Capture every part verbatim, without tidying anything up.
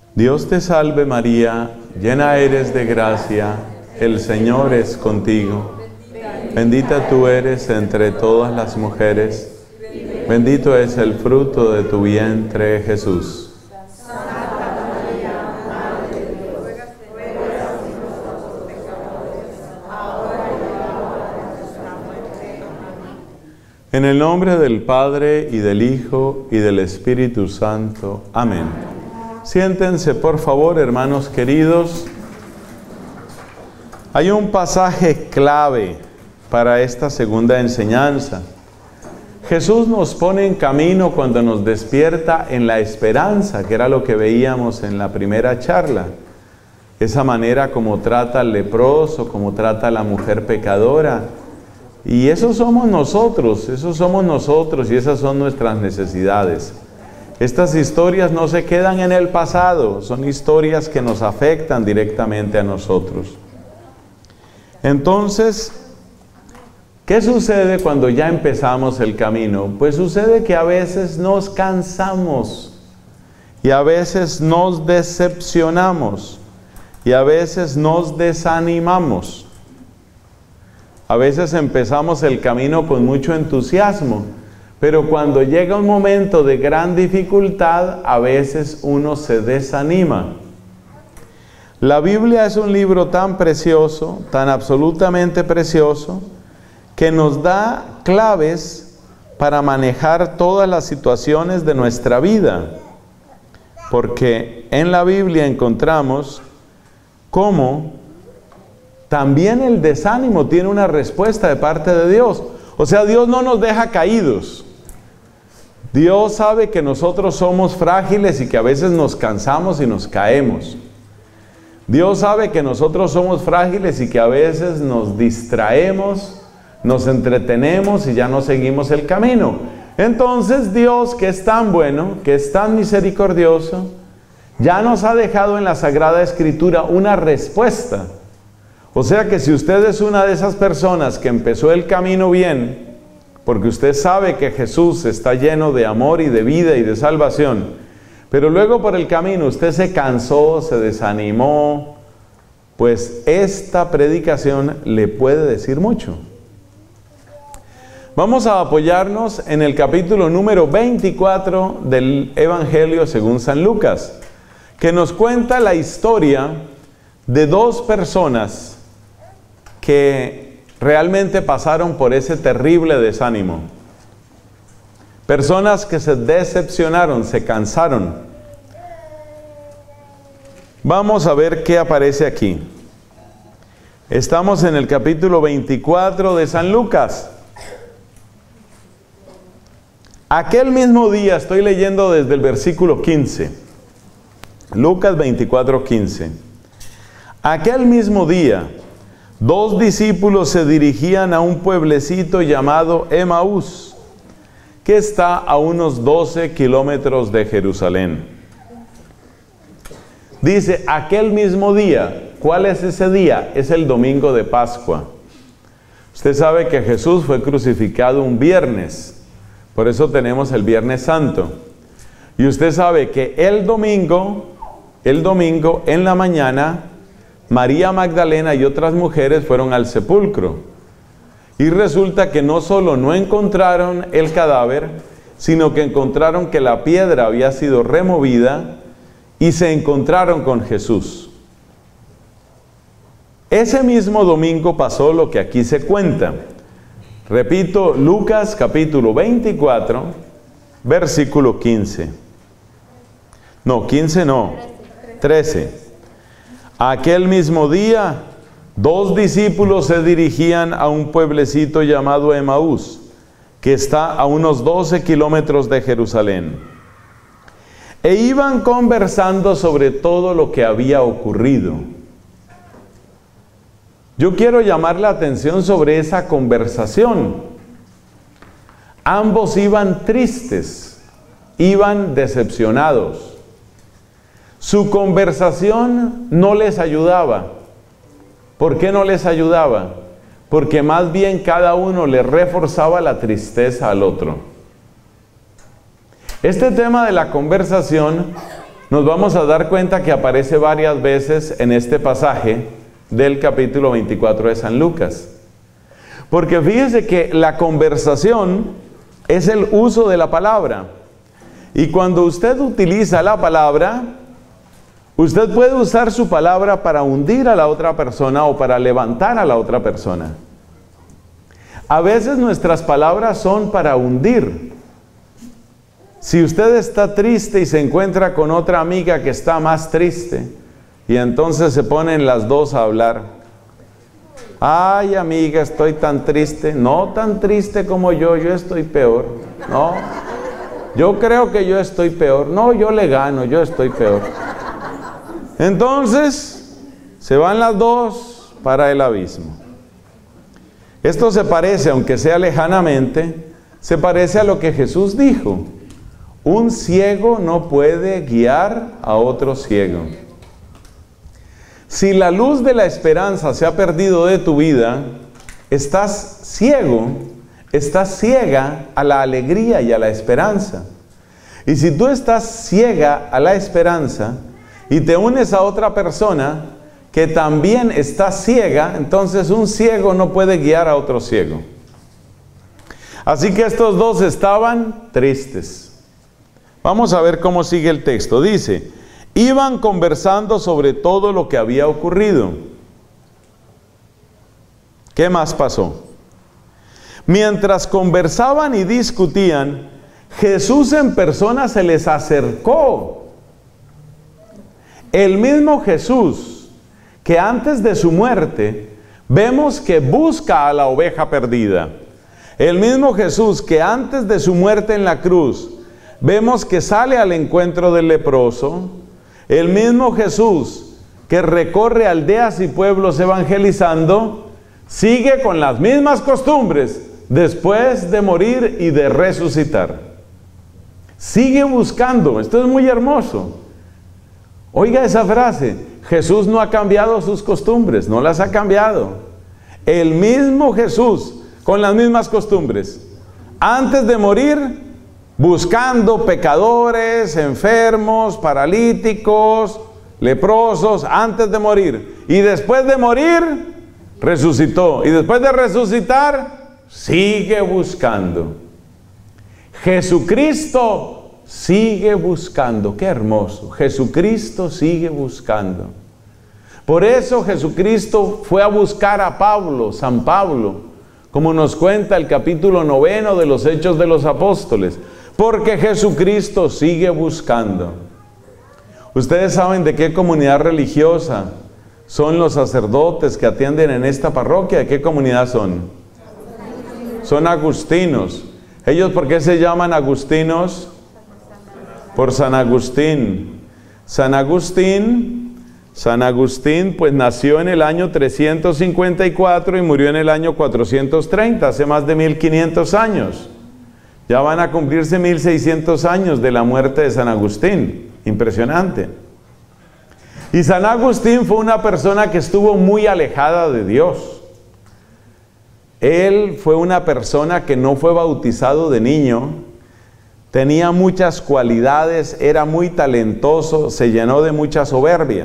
Dios te salve María, llena eres de gracia, el Señor es contigo. Bendita tú eres entre todas las mujeres, bendito es el fruto de tu vientre, Jesús. En el nombre del Padre, y del Hijo, y del Espíritu Santo. Amén. Siéntense, por favor, hermanos queridos. Hay un pasaje clave para esta segunda enseñanza. Jesús nos pone en camino cuando nos despierta en la esperanza, que era lo que veíamos en la primera charla. Esa manera como trata al leproso, como trata a la mujer pecadora. Y eso somos nosotros, eso somos nosotros y esas son nuestras necesidades. Estas historias no se quedan en el pasado, son historias que nos afectan directamente a nosotros. Entonces, ¿qué sucede cuando ya empezamos el camino? Pues sucede que a veces nos cansamos y a veces nos decepcionamos y a veces nos desanimamos. A veces empezamos el camino con mucho entusiasmo, pero cuando llega un momento de gran dificultad, a veces uno se desanima. La Biblia es un libro tan precioso, tan absolutamente precioso, que nos da claves para manejar todas las situaciones de nuestra vida. Porque en la Biblia encontramos cómo también el desánimo tiene una respuesta de parte de Dios. O sea, Dios no nos deja caídos. Dios sabe que nosotros somos frágiles y que a veces nos cansamos y nos caemos. Dios sabe que nosotros somos frágiles y que a veces nos distraemos, nos entretenemos y ya no seguimos el camino. Entonces Dios, que es tan bueno, que es tan misericordioso, ya nos ha dejado en la Sagrada Escritura una respuesta. O sea que si usted es una de esas personas que empezó el camino bien, porque usted sabe que Jesús está lleno de amor y de vida y de salvación, pero luego por el camino usted se cansó, se desanimó, pues esta predicación le puede decir mucho. Vamos a apoyarnos en el capítulo número veinticuatro del Evangelio según San Lucas, que nos cuenta la historia de dos personas que realmente pasaron por ese terrible desánimo. Personas que se decepcionaron, se cansaron. Vamos a ver qué aparece aquí. Estamos en el capítulo veinticuatro de San Lucas. Aquel mismo día, estoy leyendo desde el versículo quince. Lucas veinticuatro, quince. Aquel mismo día, dos discípulos se dirigían a un pueblecito llamado Emaús, que está a unos doce kilómetros de Jerusalén. Dice, aquel mismo día. ¿Cuál es ese día? Es el domingo de Pascua. Usted sabe que Jesús fue crucificado un viernes, por eso tenemos el Viernes Santo. Y usted sabe que el domingo, el domingo en la mañana, María Magdalena y otras mujeres fueron al sepulcro. Y resulta que no solo no encontraron el cadáver, sino que encontraron que la piedra había sido removida y se encontraron con Jesús. Ese mismo domingo pasó lo que aquí se cuenta. Repito, Lucas capítulo veinticuatro, versículo quince. No, quince no, trece. Aquel mismo día, dos discípulos se dirigían a un pueblecito llamado Emaús, que está a unos doce kilómetros de Jerusalén. E iban conversando sobre todo lo que había ocurrido. Yo quiero llamar la atención sobre esa conversación. Ambos iban tristes, iban decepcionados. Su conversación no les ayudaba. ¿Por qué no les ayudaba? Porque más bien cada uno le reforzaba la tristeza al otro. Este tema de la conversación nos vamos a dar cuenta que aparece varias veces en este pasaje del capítulo veinticuatro de San Lucas. Porque fíjese que la conversación es el uso de la palabra. Y cuando usted utiliza la palabra, usted puede usar su palabra para hundir a la otra persona o para levantar a la otra persona. A veces nuestras palabras son para hundir. Si usted está triste y se encuentra con otra amiga que está más triste, y entonces se ponen las dos a hablar. Ay, amiga, estoy tan triste. No tan triste como yo, yo estoy peor. No, yo creo que yo estoy peor. No, yo le gano, yo estoy peor. Entonces, se van las dos para el abismo. Esto se parece, aunque sea lejanamente, se parece a lo que Jesús dijo. Un ciego no puede guiar a otro ciego. Si la luz de la esperanza se ha perdido de tu vida, estás ciego, estás ciega a la alegría y a la esperanza. Y si tú estás ciega a la esperanza y te unes a otra persona que también está ciega, entonces un ciego no puede guiar a otro ciego. Así que estos dos estaban tristes. Vamos a ver cómo sigue el texto. Dice, iban conversando sobre todo lo que había ocurrido. ¿Qué más pasó? Mientras conversaban y discutían, Jesús en persona se les acercó. El mismo Jesús que antes de su muerte vemos que busca a la oveja perdida. El mismo Jesús que antes de su muerte en la cruz vemos que sale al encuentro del leproso. El mismo Jesús que recorre aldeas y pueblos evangelizando, sigue con las mismas costumbres después de morir y de resucitar. Sigue buscando. Esto es muy hermoso. Oiga esa frase, Jesús no ha cambiado sus costumbres, no las ha cambiado. El mismo Jesús con las mismas costumbres. Antes de morir, buscando pecadores, enfermos, paralíticos, leprosos, antes de morir. Y después de morir, resucitó. Y después de resucitar, sigue buscando. Jesucristo sigue buscando. Qué hermoso. Jesucristo sigue buscando. Por eso Jesucristo fue a buscar a Pablo, San Pablo, como nos cuenta el capítulo noveno de los Hechos de los Apóstoles. Porque Jesucristo sigue buscando. Ustedes saben de qué comunidad religiosa son los sacerdotes que atienden en esta parroquia. ¿De qué comunidad son? Son agustinos. ¿Ellos por qué se llaman agustinos? Por San Agustín. San Agustín, San Agustín pues nació en el año trescientos cincuenta y cuatro y murió en el año cuatrocientos treinta, hace más de mil quinientos años. Ya van a cumplirse mil seiscientos años de la muerte de San Agustín. Impresionante. Y San Agustín fue una persona que estuvo muy alejada de Dios. Él fue una persona que no fue bautizado de niño, tenía muchas cualidades, era muy talentoso, se llenó de mucha soberbia.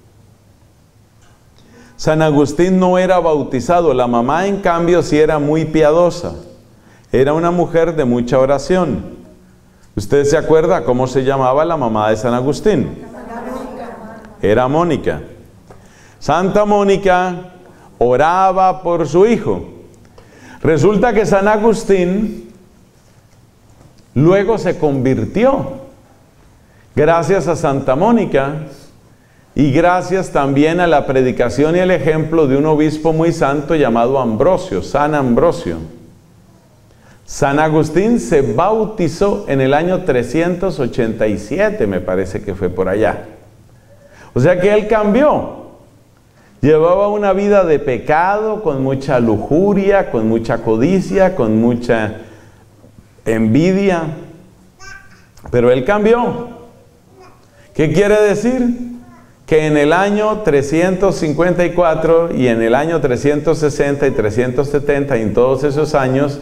San Agustín no era bautizado, la mamá en cambio sí era muy piadosa. Era una mujer de mucha oración. ¿Usted se acuerda cómo se llamaba la mamá de San Agustín? Era Mónica. Santa Mónica oraba por su hijo. Resulta que San Agustín luego se convirtió, gracias a Santa Mónica y gracias también a la predicación y el ejemplo de un obispo muy santo llamado Ambrosio, San Ambrosio. San Agustín se bautizó en el año trescientos ochenta y siete, me parece que fue por allá. O sea que él cambió. Llevaba una vida de pecado, con mucha lujuria, con mucha codicia, con mucha envidia. Pero él cambió. ¿Qué quiere decir? Que en el año trescientos cincuenta y cuatro y en el año trescientos sesenta y trescientos setenta y en todos esos años,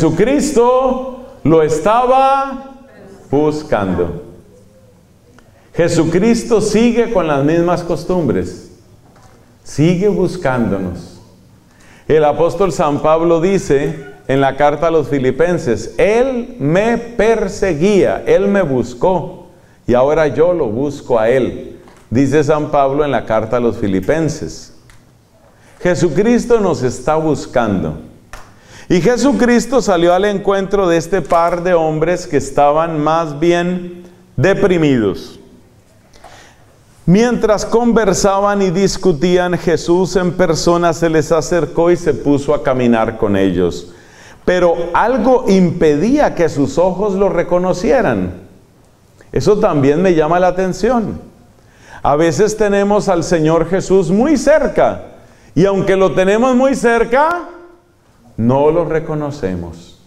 Jesucristo lo estaba buscando. Jesucristo sigue con las mismas costumbres, sigue buscándonos. El apóstol San Pablo dice en la carta a los Filipenses, Él me perseguía, Él me buscó, y ahora yo lo busco a Él, dice San Pablo en la carta a los Filipenses. Jesucristo nos está buscando. Y Jesucristo salió al encuentro de este par de hombres que estaban más bien deprimidos. Mientras conversaban y discutían, Jesús en persona se les acercó y se puso a caminar con ellos. Pero algo impedía que sus ojos lo reconocieran. Eso también me llama la atención. A veces tenemos al Señor Jesús muy cerca, y aunque lo tenemos muy cerca, no lo reconocemos.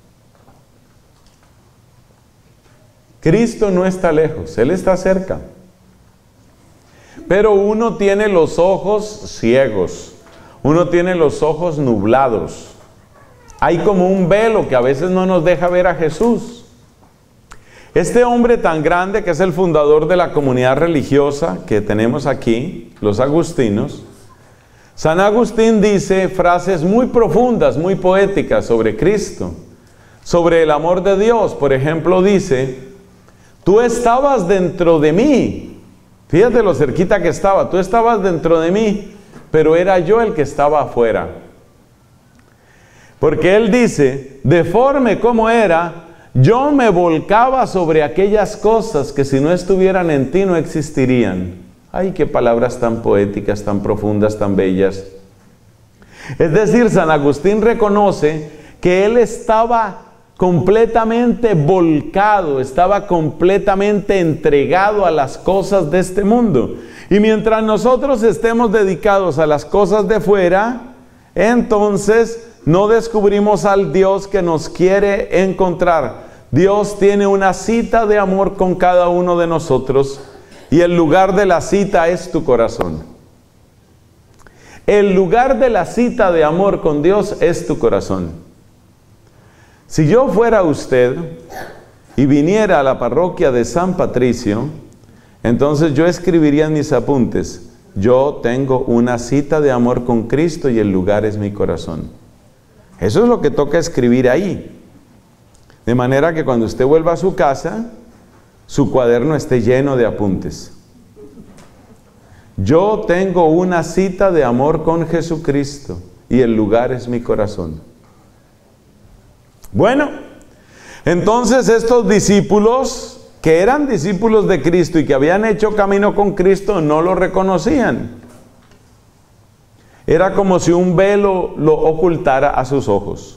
Cristo no está lejos, Él está cerca. Pero uno tiene los ojos ciegos, uno tiene los ojos nublados. Hay como un velo que a veces no nos deja ver a Jesús. Este hombre tan grande, que es el fundador de la comunidad religiosa que tenemos aquí, los agustinos, San Agustín dice frases muy profundas, muy poéticas sobre Cristo, sobre el amor de Dios. Por ejemplo, dice, tú estabas dentro de mí. Fíjate lo cerquita que estaba. Tú estabas dentro de mí, pero era yo el que estaba afuera. Porque él dice, deforme como era, yo me volcaba sobre aquellas cosas que si no estuvieran en ti no existirían. Ay, qué palabras tan poéticas, tan profundas, tan bellas. Es decir, San Agustín reconoce que él estaba completamente volcado, estaba completamente entregado a las cosas de este mundo. Y mientras nosotros estemos dedicados a las cosas de fuera, entonces no descubrimos al Dios que nos quiere encontrar. Dios tiene una cita de amor con cada uno de nosotros, y el lugar de la cita es tu corazón. El lugar de la cita de amor con Dios es tu corazón. Si yo fuera usted y viniera a la parroquia de San Patricio, entonces yo escribiría en mis apuntes, yo tengo una cita de amor con Cristo y el lugar es mi corazón. Eso es lo que toca escribir ahí. De manera que cuando usted vuelva a su casa, su cuaderno esté lleno de apuntes. Yo tengo una cita de amor con Jesucristo y el lugar es mi corazón. Bueno, entonces estos discípulos, que eran discípulos de Cristo y que habían hecho camino con Cristo, no lo reconocían. Era como si un velo lo ocultara a sus ojos.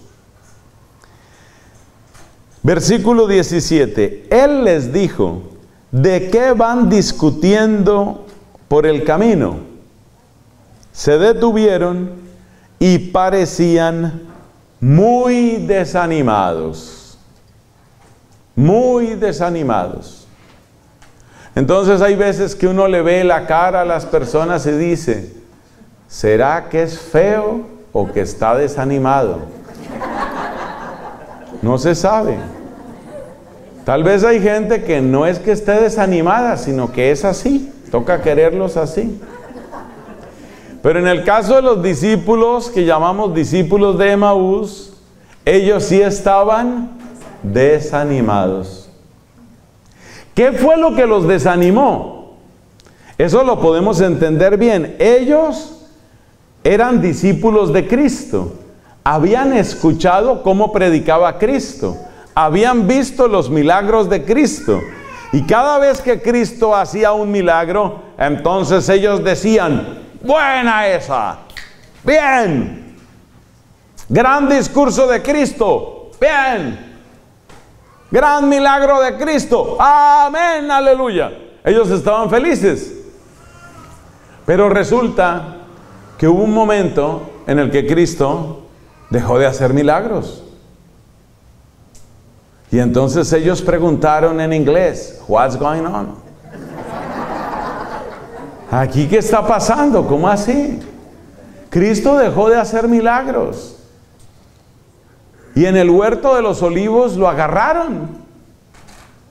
Versículo diecisiete. Él les dijo, ¿de qué van discutiendo por el camino? Se detuvieron y parecían muy desanimados, muy desanimados. Entonces hay veces que uno le ve la cara a las personas y dice, ¿será que es feo o que está desanimado? No se sabe. Tal vez hay gente que no es que esté desanimada, sino que es así, toca quererlos así. Pero en el caso de los discípulos, que llamamos discípulos de Emaús, ellos sí estaban desanimados. ¿Qué fue lo que los desanimó? Eso lo podemos entender bien. Ellos eran discípulos de Cristo. Habían escuchado cómo predicaba Cristo. Habían visto los milagros de Cristo. Y cada vez que Cristo hacía un milagro, entonces ellos decían, buena esa, bien, gran discurso de Cristo, bien, gran milagro de Cristo, amén, aleluya. Ellos estaban felices. Pero resulta que hubo un momento en el que Cristo dejó de hacer milagros. Y entonces ellos preguntaron en inglés, what's going on? ¿Aquí qué está pasando? ¿Cómo así? Cristo dejó de hacer milagros. Y en el huerto de los olivos lo agarraron.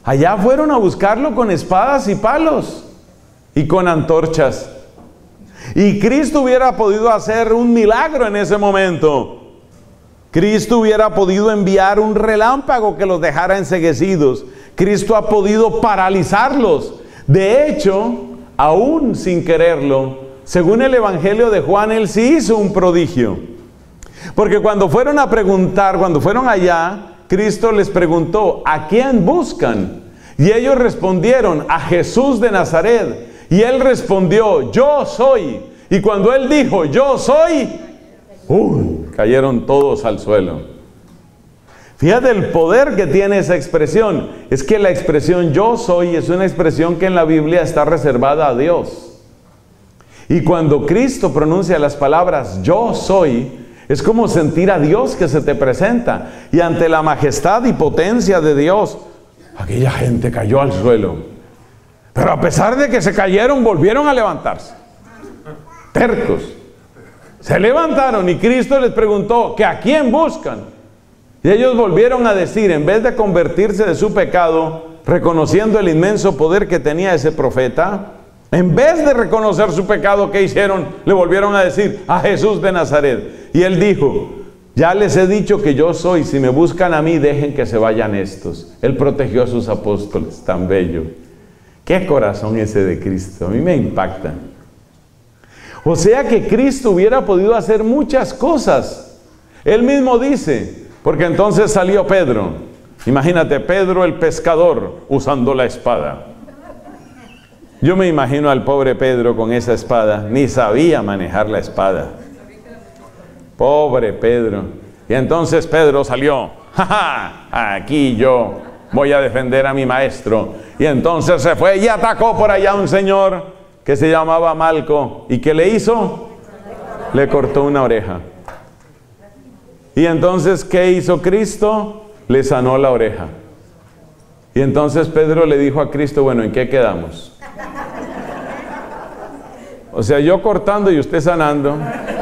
Allá fueron a buscarlo con espadas y palos y con antorchas. Y Cristo hubiera podido hacer un milagro en ese momento. Cristo hubiera podido enviar un relámpago que los dejara enceguecidos. Cristo ha podido paralizarlos. De hecho, aún sin quererlo, según el Evangelio de Juan, Él sí hizo un prodigio. Porque cuando fueron a preguntar, cuando fueron allá, Cristo les preguntó, ¿a quién buscan? Y ellos respondieron, a Jesús de Nazaret. Y Él respondió, yo soy. Y cuando Él dijo, yo soy, ¡uh! Cayeron todos al suelo. Fíjate el poder que tiene esa expresión. Es que la expresión yo soy es una expresión que en la Biblia está reservada a Dios. Y cuando Cristo pronuncia las palabras yo soy, es como sentir a Dios que se te presenta. Y ante la majestad y potencia de Dios, aquella gente cayó al suelo. Pero a pesar de que se cayeron, volvieron a levantarse. Tercos. Se levantaron y Cristo les preguntó, ¿que a quién buscan? Y ellos volvieron a decir, en vez de convertirse de su pecado, reconociendo el inmenso poder que tenía ese profeta, en vez de reconocer su pecado, ¿qué hicieron? Le volvieron a decir, a Jesús de Nazaret. Y Él dijo, ya les he dicho que yo soy, si me buscan a mí, dejen que se vayan estos. Él protegió a sus apóstoles, tan bello. Qué corazón ese de Cristo, a mí me impacta. O sea que Cristo hubiera podido hacer muchas cosas. Él mismo dice, porque entonces salió Pedro. Imagínate, Pedro el pescador usando la espada. Yo me imagino al pobre Pedro con esa espada, ni sabía manejar la espada. Pobre Pedro. Y entonces Pedro salió, ¡ja, ja! Aquí yo voy a defender a mi maestro. Y entonces se fue y atacó por allá a un señor que se llamaba Malco. ¿Y qué le hizo? Le cortó una oreja. Y entonces, ¿qué hizo Cristo? Le sanó la oreja. Y entonces Pedro le dijo a Cristo, bueno, ¿en qué quedamos? O sea, yo cortando y usted sanando.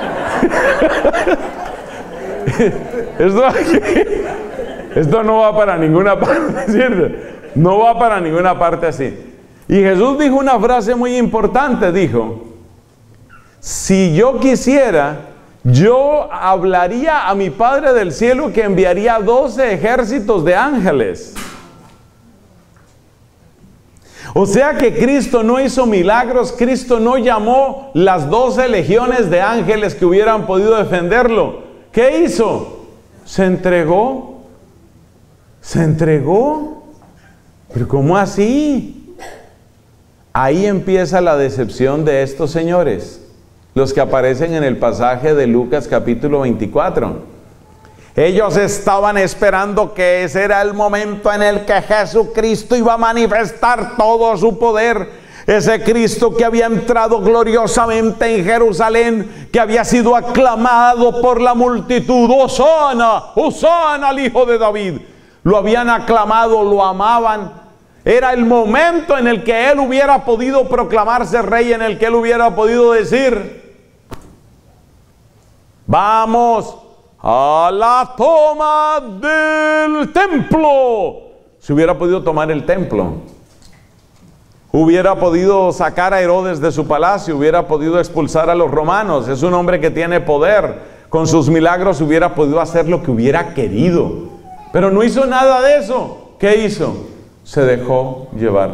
Esto, esto no va para ninguna parte, ¿cierto? No va para ninguna parte así. Y Jesús dijo una frase muy importante, dijo, si yo quisiera, yo hablaría a mi Padre del cielo que enviaría doce ejércitos de ángeles. O sea que Cristo no hizo milagros, Cristo no llamó las doce legiones de ángeles que hubieran podido defenderlo. ¿Qué hizo? Se entregó. Se entregó. ¿Pero cómo así? Ahí empieza la decepción de estos señores, los que aparecen en el pasaje de Lucas capítulo veinticuatro. Ellos estaban esperando que ese era el momento en el que Jesucristo iba a manifestar todo su poder. Ese Cristo que había entrado gloriosamente en Jerusalén, que había sido aclamado por la multitud. ¡Hosana! ¡Hosana al Hijo de David! Lo habían aclamado, lo amaban. Era el momento en el que Él hubiera podido proclamarse rey, en el que Él hubiera podido decir, vamos a la toma del templo. Si hubiera podido tomar el templo, hubiera podido sacar a Herodes de su palacio, hubiera podido expulsar a los romanos. Es un hombre que tiene poder. Con sus milagros hubiera podido hacer lo que hubiera querido. Pero no hizo nada de eso. ¿Qué hizo? Se dejó llevar.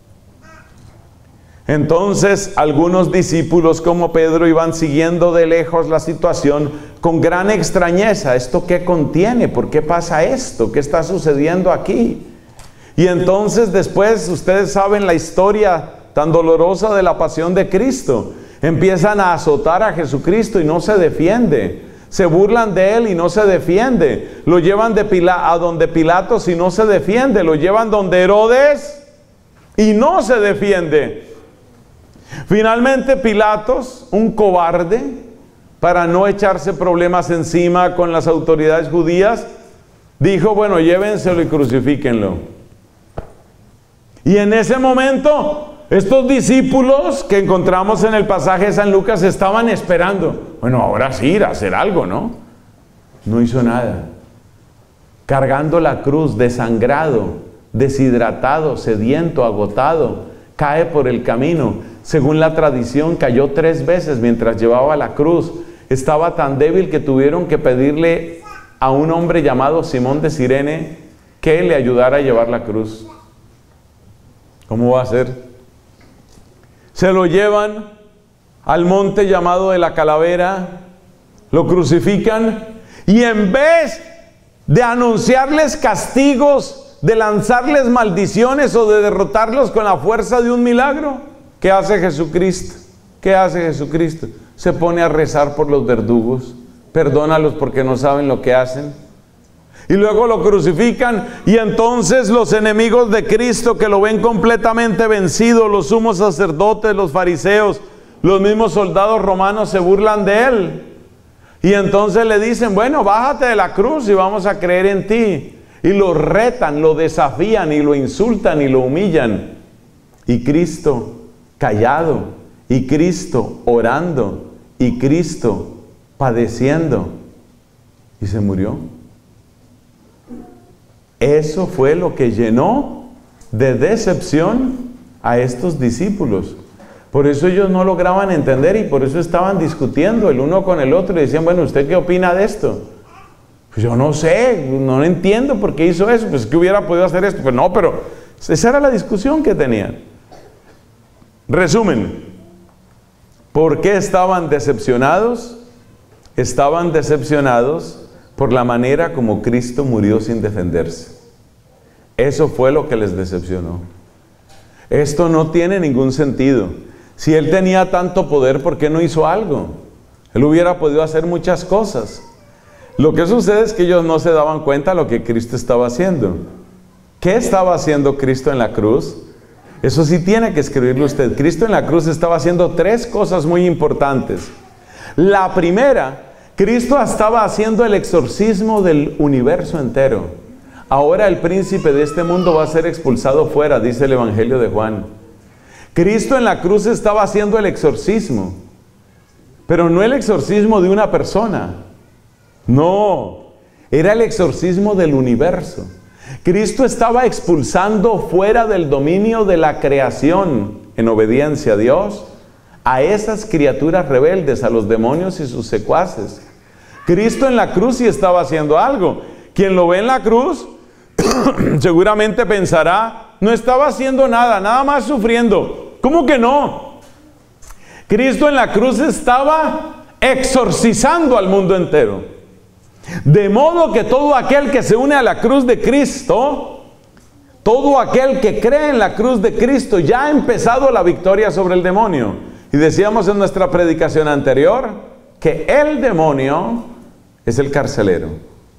Entonces algunos discípulos como Pedro iban siguiendo de lejos la situación con gran extrañeza. ¿Esto qué contiene? ¿Por qué pasa esto? ¿Qué está sucediendo aquí? Y entonces después, ustedes saben la historia tan dolorosa de la pasión de Cristo. Empiezan a azotar a Jesucristo y no se defiende. Se burlan de Él y no se defiende. Lo llevan de Pila- a donde Pilatos y no se defiende. Lo llevan donde Herodes y no se defiende. Finalmente Pilatos, un cobarde, para no echarse problemas encima con las autoridades judías, dijo, bueno, llévenselo y crucifíquenlo. Y en ese momento, estos discípulos que encontramos en el pasaje de San Lucas estaban esperando. Bueno, ahora sí ir a hacer algo, ¿no? No hizo nada. Cargando la cruz, desangrado, deshidratado, sediento, agotado, cae por el camino. Según la tradición, cayó tres veces mientras llevaba la cruz. Estaba tan débil que tuvieron que pedirle a un hombre llamado Simón de Cirene que le ayudara a llevar la cruz. ¿Cómo va a ser? Se lo llevan al monte llamado de la Calavera, lo crucifican y en vez de anunciarles castigos, de lanzarles maldiciones o de derrotarlos con la fuerza de un milagro, ¿qué hace Jesucristo? ¿Qué hace Jesucristo? Se pone a rezar por los verdugos, perdónalos porque no saben lo que hacen. Y luego lo crucifican y entonces los enemigos de Cristo que lo ven completamente vencido, los sumos sacerdotes, los fariseos, los mismos soldados romanos se burlan de él. Y entonces le dicen, bueno, bájate de la cruz y vamos a creer en ti. Y lo retan, lo desafían y lo insultan y lo humillan. Y Cristo callado, y Cristo orando, y Cristo padeciendo. Y se murió. Eso fue lo que llenó de decepción a estos discípulos. Por eso ellos no lograban entender y por eso estaban discutiendo el uno con el otro y decían, bueno, ¿usted qué opina de esto? Pues yo no sé, no entiendo por qué hizo eso, pues que hubiera podido hacer esto. Pues no, pero esa era la discusión que tenían. Resumen, ¿por qué estaban decepcionados? Estaban decepcionados por la manera como Cristo murió sin defenderse. Eso fue lo que les decepcionó. Esto no tiene ningún sentido. Si Él tenía tanto poder, ¿por qué no hizo algo? Él hubiera podido hacer muchas cosas. Lo que sucede es que ellos no se daban cuenta de lo que Cristo estaba haciendo. ¿Qué estaba haciendo Cristo en la cruz? Eso sí tiene que escribirlo usted. Cristo en la cruz estaba haciendo tres cosas muy importantes. La primera, Cristo estaba haciendo el exorcismo del universo entero. Ahora el príncipe de este mundo va a ser expulsado fuera, dice el Evangelio de Juan. Cristo en la cruz estaba haciendo el exorcismo, pero no el exorcismo de una persona. No, era el exorcismo del universo. Cristo estaba expulsando fuera del dominio de la creación, en obediencia a Dios, a esas criaturas rebeldes, a los demonios y sus secuaces. Cristo en la cruz sí estaba haciendo algo. Quien lo ve en la cruz seguramente pensará, no estaba haciendo nada, nada más sufriendo. ¿Cómo que no? Cristo en la cruz estaba exorcizando al mundo entero. De modo que todo aquel que se une a la cruz de Cristo, todo aquel que cree en la cruz de Cristo, ya ha empezado la victoria sobre el demonio. Y decíamos en nuestra predicación anterior, que el demonio es el carcelero.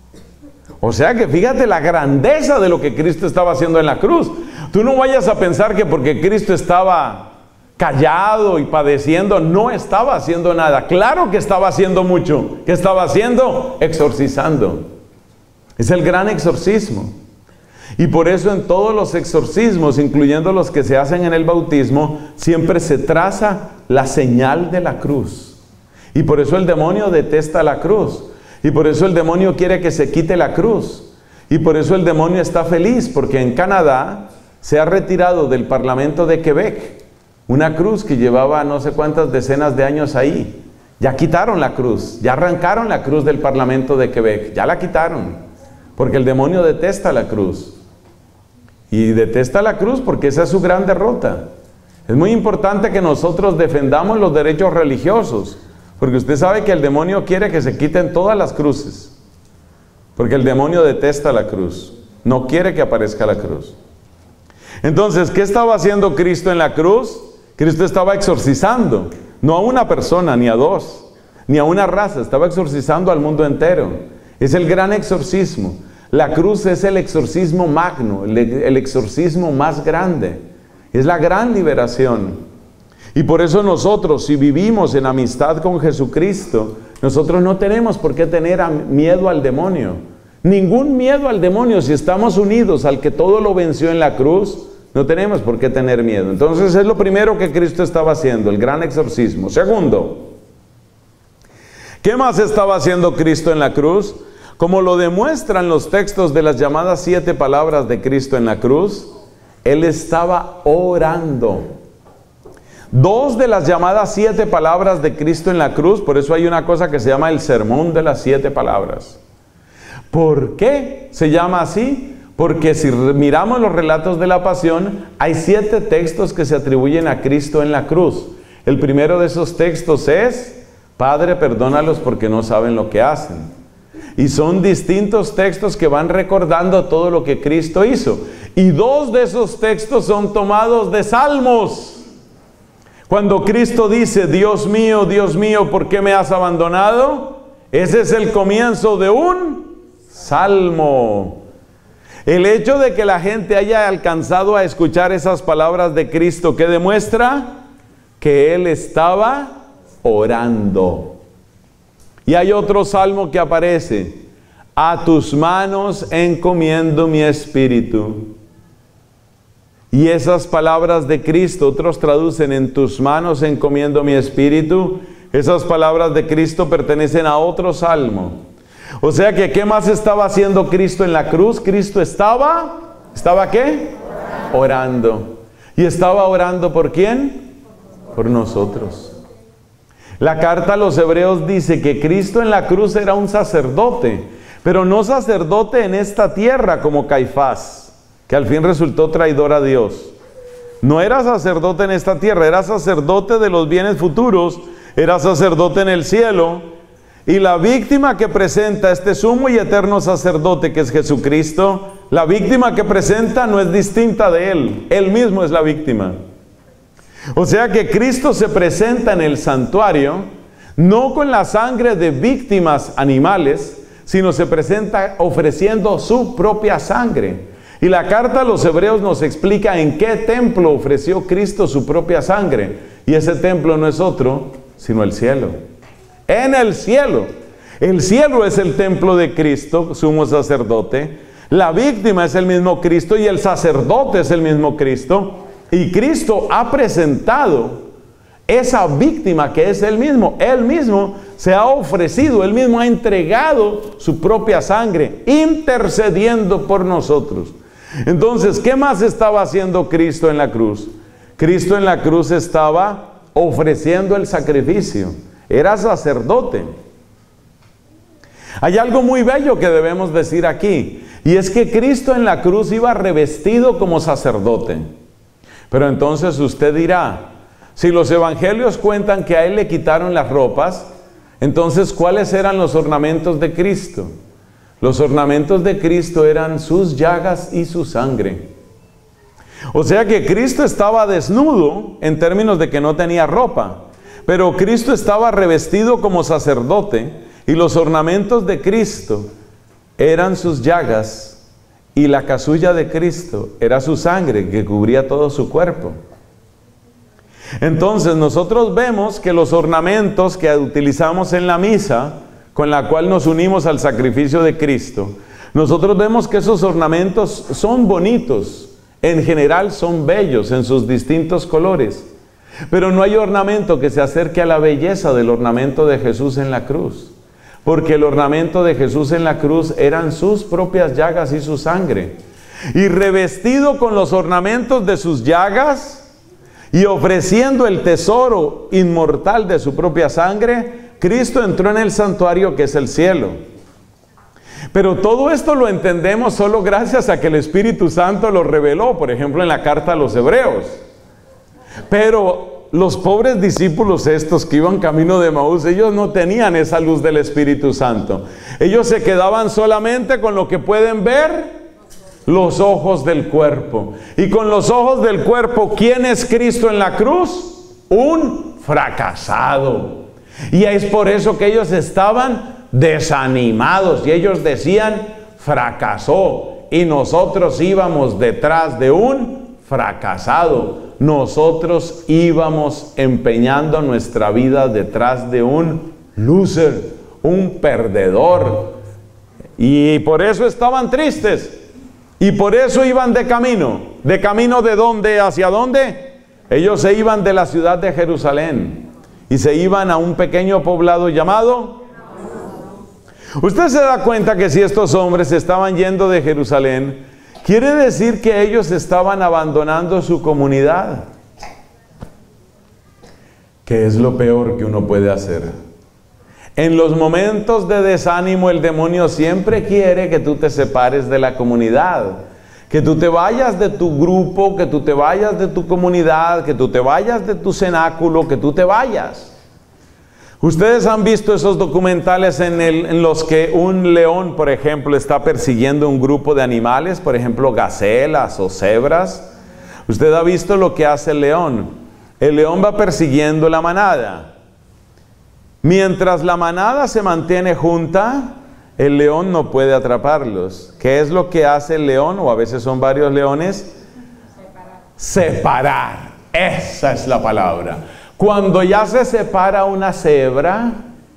O sea que fíjate la grandeza de lo que Cristo estaba haciendo en la cruz. Tú no vayas a pensar que porque Cristo estaba callado y padeciendo, no estaba haciendo nada. Claro que estaba haciendo mucho. ¿Qué estaba haciendo? Exorcizando. Es el gran exorcismo. Y por eso en todos los exorcismos, incluyendo los que se hacen en el bautismo, siempre se traza la señal de la cruz. Y por eso el demonio detesta la cruz. Y por eso el demonio quiere que se quite la cruz. Y por eso el demonio está feliz, porque en Canadá se ha retirado del Parlamento de Quebec una cruz que llevaba no sé cuántas decenas de años ahí. Ya quitaron la cruz, ya arrancaron la cruz del Parlamento de Quebec, ya la quitaron, porque el demonio detesta la cruz. Y detesta la cruz porque esa es su gran derrota. Es muy importante que nosotros defendamos los derechos religiosos, porque usted sabe que el demonio quiere que se quiten todas las cruces, porque el demonio detesta la cruz, no quiere que aparezca la cruz. Entonces, ¿qué estaba haciendo Cristo en la cruz? Cristo estaba exorcizando, no a una persona, ni a dos, ni a una raza, estaba exorcizando al mundo entero. Es el gran exorcismo. La cruz es el exorcismo magno, el, el exorcismo más grande. Es la gran liberación. Y por eso nosotros, si vivimos en amistad con Jesucristo, nosotros no tenemos por qué tener miedo al demonio. Ningún miedo al demonio. Si estamos unidos al que todo lo venció en la cruz, no tenemos por qué tener miedo. Entonces es lo primero que Cristo estaba haciendo, el gran exorcismo. Segundo, ¿qué más estaba haciendo Cristo en la cruz? Como lo demuestran los textos de las llamadas siete palabras de Cristo en la cruz, Él estaba orando. Dos de las llamadas siete palabras de Cristo en la cruz, por eso hay una cosa que se llama el sermón de las siete palabras. ¿Por qué se llama así? Porque si miramos los relatos de la pasión, hay siete textos que se atribuyen a Cristo en la cruz. El primero de esos textos es: Padre, perdónalos porque no saben lo que hacen. Y son distintos textos que van recordando todo lo que Cristo hizo. Y dos de esos textos son tomados de salmos. Cuando Cristo dice: Dios mío, Dios mío, ¿por qué me has abandonado? Ese es el comienzo de un salmo. El hecho de que la gente haya alcanzado a escuchar esas palabras de Cristo, ¿qué demuestra? Que Él estaba orando. Y hay otro salmo que aparece: a tus manos encomiendo mi espíritu. Y esas palabras de Cristo, otros traducen: en tus manos encomiendo mi espíritu. Esas palabras de Cristo pertenecen a otro salmo. O sea que, ¿qué más estaba haciendo Cristo en la cruz? Cristo estaba, ¿estaba qué? Orando. ¿Y estaba orando por quién? Por nosotros. La carta a los Hebreos dice que Cristo en la cruz era un sacerdote, pero no sacerdote en esta tierra como Caifás, que al fin resultó traidor a Dios. No era sacerdote en esta tierra, era sacerdote de los bienes futuros, era sacerdote en el cielo. Y la víctima que presenta este sumo y eterno sacerdote, que es Jesucristo, la víctima que presenta no es distinta de Él, Él mismo es la víctima. O sea que Cristo se presenta en el santuario, no con la sangre de víctimas animales, sino se presenta ofreciendo su propia sangre. Y la carta a los Hebreos nos explica en qué templo ofreció Cristo su propia sangre. Y ese templo no es otro, sino el cielo. En el cielo. El cielo es el templo de Cristo, sumo sacerdote. La víctima es el mismo Cristo y el sacerdote es el mismo Cristo. Y Cristo ha presentado esa víctima que es Él mismo. Él mismo se ha ofrecido, Él mismo ha entregado su propia sangre, intercediendo por nosotros. Entonces, ¿qué más estaba haciendo Cristo en la cruz? Cristo en la cruz estaba ofreciendo el sacrificio. Era sacerdote. Hay algo muy bello que debemos decir aquí, y es que Cristo en la cruz iba revestido como sacerdote. Pero entonces usted dirá, si los evangelios cuentan que a Él le quitaron las ropas, entonces ¿cuáles eran los ornamentos de Cristo? Los ornamentos de Cristo eran sus llagas y su sangre. O sea que Cristo estaba desnudo en términos de que no tenía ropa, pero Cristo estaba revestido como sacerdote y los ornamentos de Cristo eran sus llagas y la casulla de Cristo era su sangre que cubría todo su cuerpo. Entonces nosotros vemos que los ornamentos que utilizamos en la misa, con la cual nos unimos al sacrificio de Cristo, nosotros vemos que esos ornamentos son bonitos, en general son bellos en sus distintos colores, pero no hay ornamento que se acerque a la belleza del ornamento de Jesús en la cruz, porque el ornamento de Jesús en la cruz eran sus propias llagas y su sangre, y revestido con los ornamentos de sus llagas y ofreciendo el tesoro inmortal de su propia sangre, Cristo entró en el santuario que es el cielo. Pero todo esto lo entendemos solo gracias a que el Espíritu Santo lo reveló, por ejemplo en la carta a los Hebreos. Pero los pobres discípulos estos que iban camino de Emaús, ellos no tenían esa luz del Espíritu Santo. Ellos se quedaban solamente con lo que pueden ver los ojos del cuerpo. Y con los ojos del cuerpo, ¿quién es Cristo en la cruz? Un fracasado. Y es por eso que ellos estaban desanimados y ellos decían, fracasó, y nosotros íbamos detrás de un fracasado. Nosotros íbamos empeñando nuestra vida detrás de un loser, un perdedor. Y por eso estaban tristes. Y por eso iban de camino. ¿De camino de dónde? ¿Hacia dónde? Ellos se iban de la ciudad de Jerusalén y se iban a un pequeño poblado llamado. Usted se da cuenta que si estos hombres estaban yendo de Jerusalén, quiere decir que ellos estaban abandonando su comunidad. ¿Qué es lo peor que uno puede hacer? En los momentos de desánimo, el demonio siempre quiere que tú te separes de la comunidad, que tú te vayas de tu grupo, que tú te vayas de tu comunidad, que tú te vayas de tu cenáculo, que tú te vayas. Ustedes han visto esos documentales en, el, en los que un león, por ejemplo, está persiguiendo un grupo de animales, por ejemplo, gacelas o cebras. Usted ha visto lo que hace el león. El león va persiguiendo la manada. Mientras la manada se mantiene junta, el león no puede atraparlos. ¿Qué es lo que hace el león? O a veces son varios leones. Separar. Separar. Esa es la palabra. Cuando ya se separa una cebra,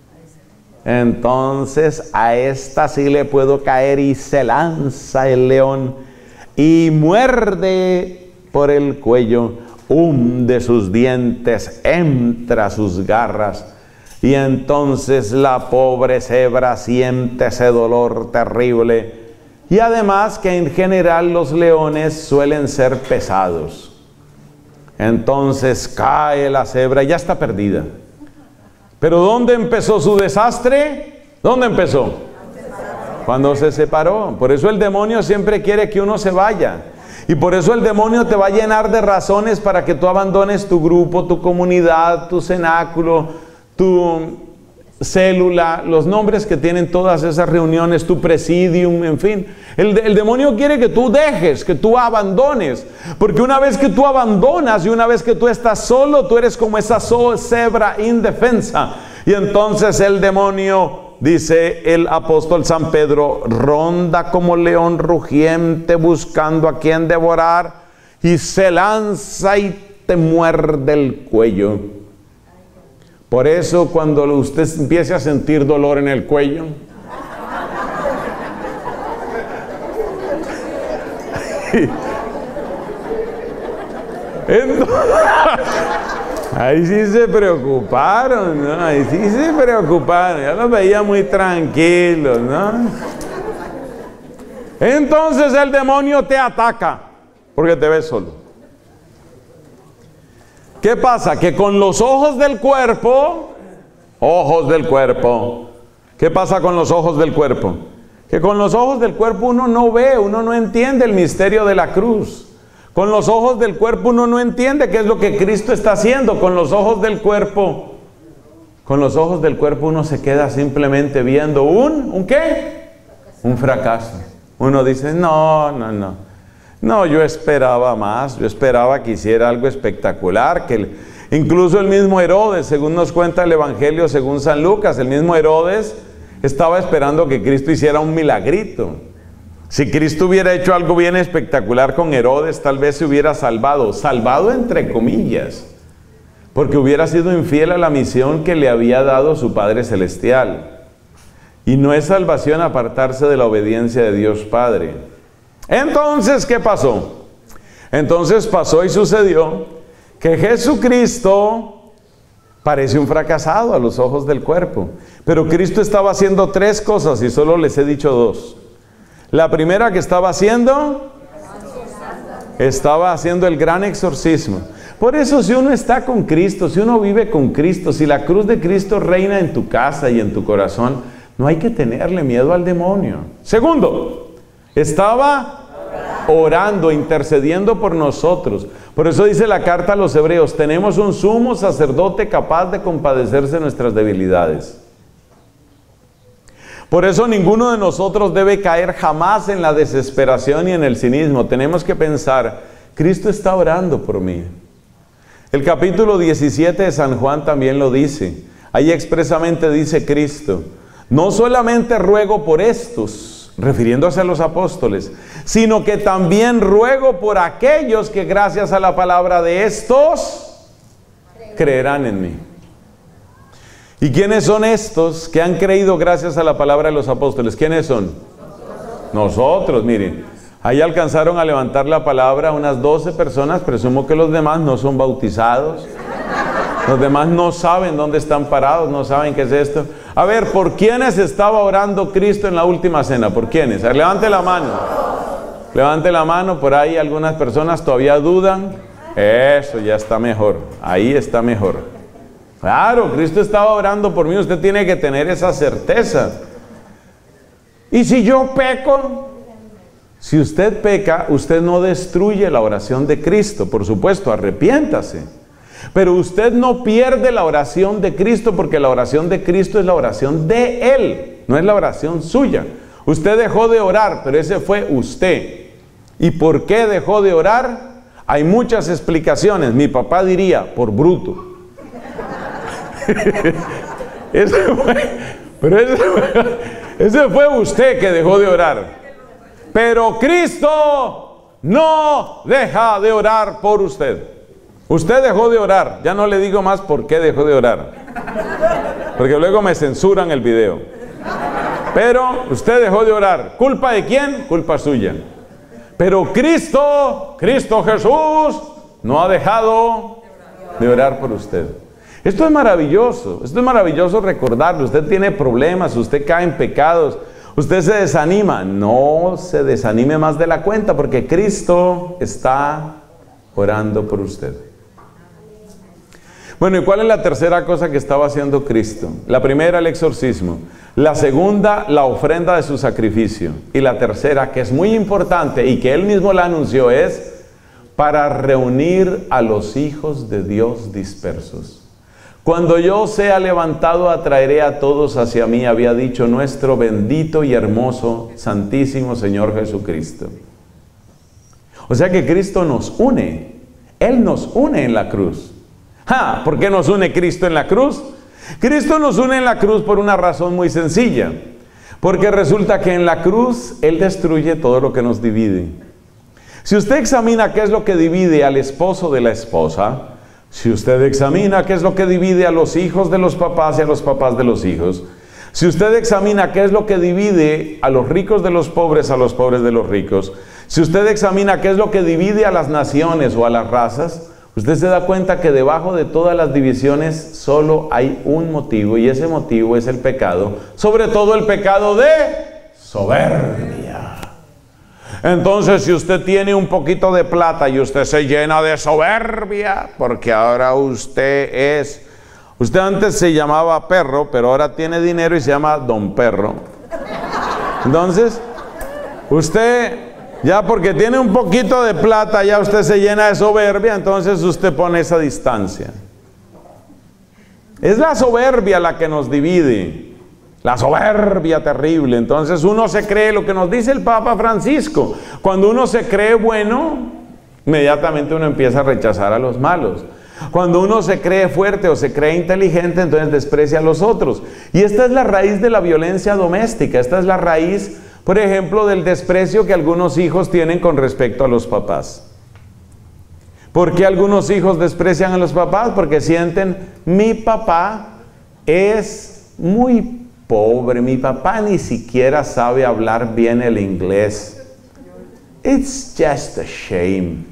entonces a esta sí le puedo caer, y se lanza el león y muerde por el cuello, hunde sus dientes, entra sus garras. Y entonces la pobre cebra siente ese dolor terrible. Y además que en general los leones suelen ser pesados. Entonces cae la cebra y ya está perdida. ¿Pero dónde empezó su desastre? ¿Dónde empezó? Cuando se separó. Por eso el demonio siempre quiere que uno se vaya. Y por eso el demonio te va a llenar de razones para que tú abandones tu grupo, tu comunidad, tu cenáculo, tu célula, los nombres que tienen todas esas reuniones, tu presidium, en fin. El, el demonio quiere que tú dejes, que tú abandones. Porque una vez que tú abandonas y una vez que tú estás solo, tú eres como esa cebra indefensa. Y entonces el demonio, dice el apóstol San Pedro, ronda como león rugiente buscando a quien devorar, y se lanza y te muerde el cuello. Por eso cuando usted empiece a sentir dolor en el cuello, entonces, ahí sí se preocuparon, ¿no? Ahí sí se preocuparon, ya los veía muy tranquilos, ¿no? Entonces el demonio te ataca porque te ves solo. ¿Qué pasa? Que con los ojos del cuerpo, ojos del cuerpo, ¿qué pasa con los ojos del cuerpo? Que con los ojos del cuerpo uno no ve, uno no entiende el misterio de la cruz. Con los ojos del cuerpo uno no entiende qué es lo que Cristo está haciendo. Con los ojos del cuerpo, con los ojos del cuerpo uno se queda simplemente viendo un, ¿un qué? Un fracaso. Uno dice, no, no, no. No, yo esperaba más, yo esperaba que hiciera algo espectacular, que el, incluso el mismo Herodes, según nos cuenta el Evangelio según San Lucas, el mismo Herodes estaba esperando que Cristo hiciera un milagrito. Si Cristo hubiera hecho algo bien espectacular con Herodes, tal vez se hubiera salvado, salvado entre comillas, porque hubiera sido infiel a la misión que le había dado su Padre Celestial. Y no es salvación apartarse de la obediencia de Dios Padre. Entonces, ¿qué pasó? Entonces pasó y sucedió que Jesucristo parece un fracasado a los ojos del cuerpo. Pero Cristo estaba haciendo tres cosas y solo les he dicho dos. La primera que estaba haciendo, estaba haciendo el gran exorcismo. Por eso si uno está con Cristo, si uno vive con Cristo, si la cruz de Cristo reina en tu casa y en tu corazón, no hay que tenerle miedo al demonio. Segundo, estaba orando, intercediendo por nosotros. Por eso dice la carta a los hebreos, tenemos un sumo sacerdote capaz de compadecerse de nuestras debilidades. Por eso ninguno de nosotros debe caer jamás en la desesperación y en el cinismo. Tenemos que pensar, Cristo está orando por mí. El capítulo diecisiete de San Juan también lo dice. Ahí expresamente dice Cristo, no solamente ruego por estos, refiriéndose a los apóstoles, sino que también ruego por aquellos que gracias a la palabra de estos creerán en mí. ¿Y quiénes son estos que han creído gracias a la palabra de los apóstoles? ¿Quiénes son? Nosotros, Nosotros miren. Ahí alcanzaron a levantar la palabra unas doce personas, presumo que los demás no son bautizados. Los demás no saben dónde están parados, no saben qué es esto. A ver, ¿por quiénes estaba orando Cristo en la última cena? ¿Por quiénes? A ver, levante la mano. Levante la mano, por ahí algunas personas todavía dudan. Eso ya está mejor, ahí está mejor. Claro, Cristo estaba orando por mí, usted tiene que tener esa certeza. ¿Y si yo peco? Si usted peca, usted no destruye la oración de Cristo, por supuesto, arrepiéntase. Pero usted no pierde la oración de Cristo, porque la oración de Cristo es la oración de Él, no es la oración suya. Usted dejó de orar, pero ese fue usted. ¿Y por qué dejó de orar? Hay muchas explicaciones. Mi papá diría, por bruto. ese fue, pero ese fue, ese fue usted que dejó de orar. Pero Cristo no deja de orar por usted. Usted dejó de orar. Ya no le digo más por qué dejó de orar, porque luego me censuran el video. Pero usted dejó de orar. ¿Culpa de quién? Culpa suya. Pero Cristo, Cristo Jesús, no ha dejado de orar por usted. Esto es maravilloso, esto es maravilloso recordarlo. Usted tiene problemas, usted cae en pecados, usted se desanima. No se desanime más de la cuenta, porque Cristo está orando por usted. Bueno, ¿y cuál es la tercera cosa que estaba haciendo Cristo? La primera, el exorcismo. La segunda, la ofrenda de su sacrificio. Y la tercera, que es muy importante y que Él mismo la anunció, es para reunir a los hijos de Dios dispersos. Cuando yo sea levantado, atraeré a todos hacia mí, había dicho nuestro bendito y hermoso, santísimo Señor Jesucristo. O sea que Cristo nos une. Él nos une en la cruz. ¡Ja! ¿Por qué nos une Cristo en la cruz? Cristo nos une en la cruz por una razón muy sencilla. Porque resulta que en la cruz Él destruye todo lo que nos divide. Si usted examina qué es lo que divide al esposo de la esposa, si usted examina qué es lo que divide a los hijos de los papás y a los papás de los hijos, si usted examina qué es lo que divide a los ricos de los pobres, a los pobres de los ricos, si usted examina qué es lo que divide a las naciones o a las razas, usted se da cuenta que debajo de todas las divisiones solo hay un motivo, y ese motivo es el pecado, sobre todo el pecado de soberbia. Entonces, si usted tiene un poquito de plata y usted se llena de soberbia, porque ahora usted es, usted antes se llamaba Perro, pero ahora tiene dinero y se llama Don Perro. Entonces, usted... ya porque tiene un poquito de plata, ya usted se llena de soberbia, entonces usted pone esa distancia. Es la soberbia la que nos divide, la soberbia terrible. Entonces uno se cree lo que nos dice el Papa Francisco. Cuando uno se cree bueno, inmediatamente uno empieza a rechazar a los malos. Cuando uno se cree fuerte o se cree inteligente, entonces desprecia a los otros. Y esta es la raíz de la violencia doméstica, esta es la raíz, por ejemplo, del desprecio que algunos hijos tienen con respecto a los papás. ¿Por qué algunos hijos desprecian a los papás? Porque sienten, mi papá es muy pobre, mi papá ni siquiera sabe hablar bien el inglés. It's just a shame.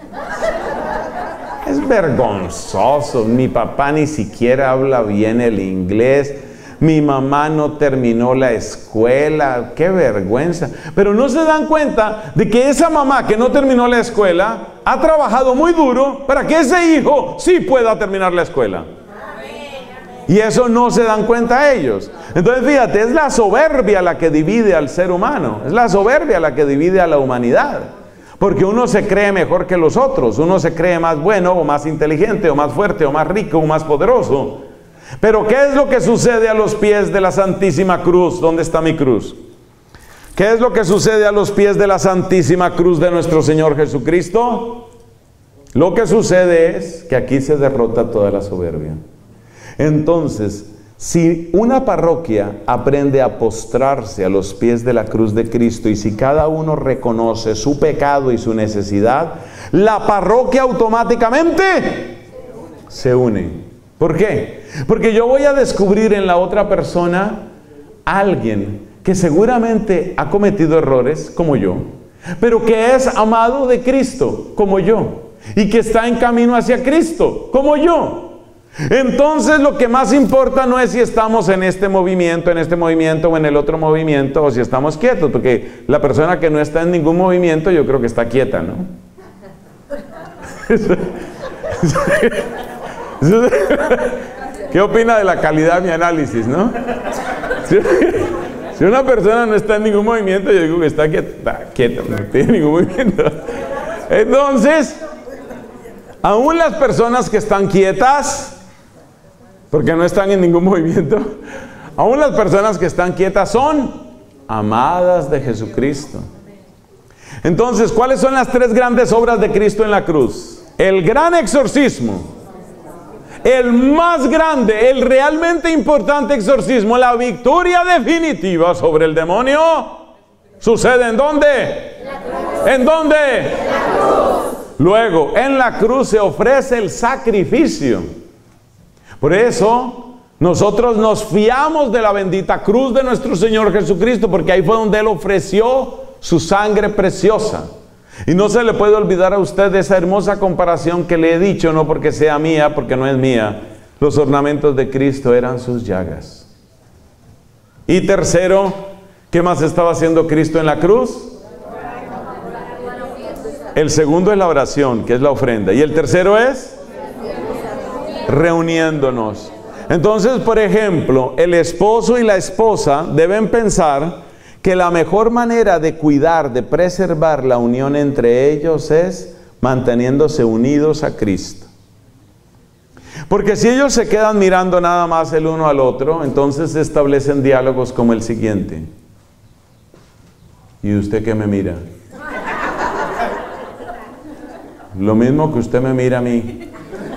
Es vergonzoso, mi papá ni siquiera habla bien el inglés. Mi mamá no terminó la escuela, qué vergüenza. Pero no se dan cuenta de que esa mamá que no terminó la escuela ha trabajado muy duro para que ese hijo sí pueda terminar la escuela. Y eso no se dan cuenta ellos. Entonces fíjate, es la soberbia la que divide al ser humano, es la soberbia la que divide a la humanidad. Porque uno se cree mejor que los otros, uno se cree más bueno o más inteligente o más fuerte o más rico o más poderoso. Pero ¿qué es lo que sucede a los pies de la Santísima Cruz? ¿Dónde está mi cruz? ¿Qué es lo que sucede a los pies de la Santísima Cruz de nuestro Señor Jesucristo? Lo que sucede es que aquí se derrota toda la soberbia. Entonces, si una parroquia aprende a postrarse a los pies de la cruz de Cristo, y si cada uno reconoce su pecado y su necesidad, la parroquia automáticamente se une. ¿Por qué? Porque yo voy a descubrir en la otra persona a alguien que seguramente ha cometido errores como yo, pero que es amado de Cristo como yo, y que está en camino hacia Cristo como yo. Entonces lo que más importa no es si estamos en este movimiento, en este movimiento o en el otro movimiento, o si estamos quietos, porque la persona que no está en ningún movimiento yo creo que está quieta, ¿no? ¿Qué opina de la calidad de mi análisis, no? Si, si una persona no está en ningún movimiento, yo digo que está quieta, está quieta, no tiene ningún movimiento. Entonces, aún las personas que están quietas, porque no están en ningún movimiento, aún las personas que están quietas son amadas de Jesucristo. Entonces, ¿cuáles son las tres grandes obras de Cristo en la cruz? El gran exorcismo, el más grande, el realmente importante exorcismo, la victoria definitiva sobre el demonio, ¿sucede en dónde? ¿En dónde? Luego, en la cruz se ofrece el sacrificio. Por eso, nosotros nos fiamos de la bendita cruz de nuestro Señor Jesucristo, porque ahí fue donde Él ofreció su sangre preciosa. Y no se le puede olvidar a usted esa hermosa comparación que le he dicho, no porque sea mía, porque no es mía. Los ornamentos de Cristo eran sus llagas. Y tercero, ¿qué más estaba haciendo Cristo en la cruz? El segundo es la oración, que es la ofrenda. Y el tercero es reuniéndonos. Entonces, por ejemplo, el esposo y la esposa deben pensar que la mejor manera de cuidar, de preservar la unión entre ellos es manteniéndose unidos a Cristo. Porque si ellos se quedan mirando nada más el uno al otro, entonces se establecen diálogos como el siguiente. ¿Y usted qué me mira? Lo mismo que usted me mira a mí.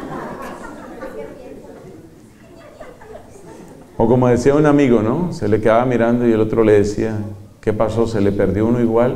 O como decía un amigo, ¿no? Se le quedaba mirando y el otro le decía, ¿qué pasó? ¿Se le perdió uno igual?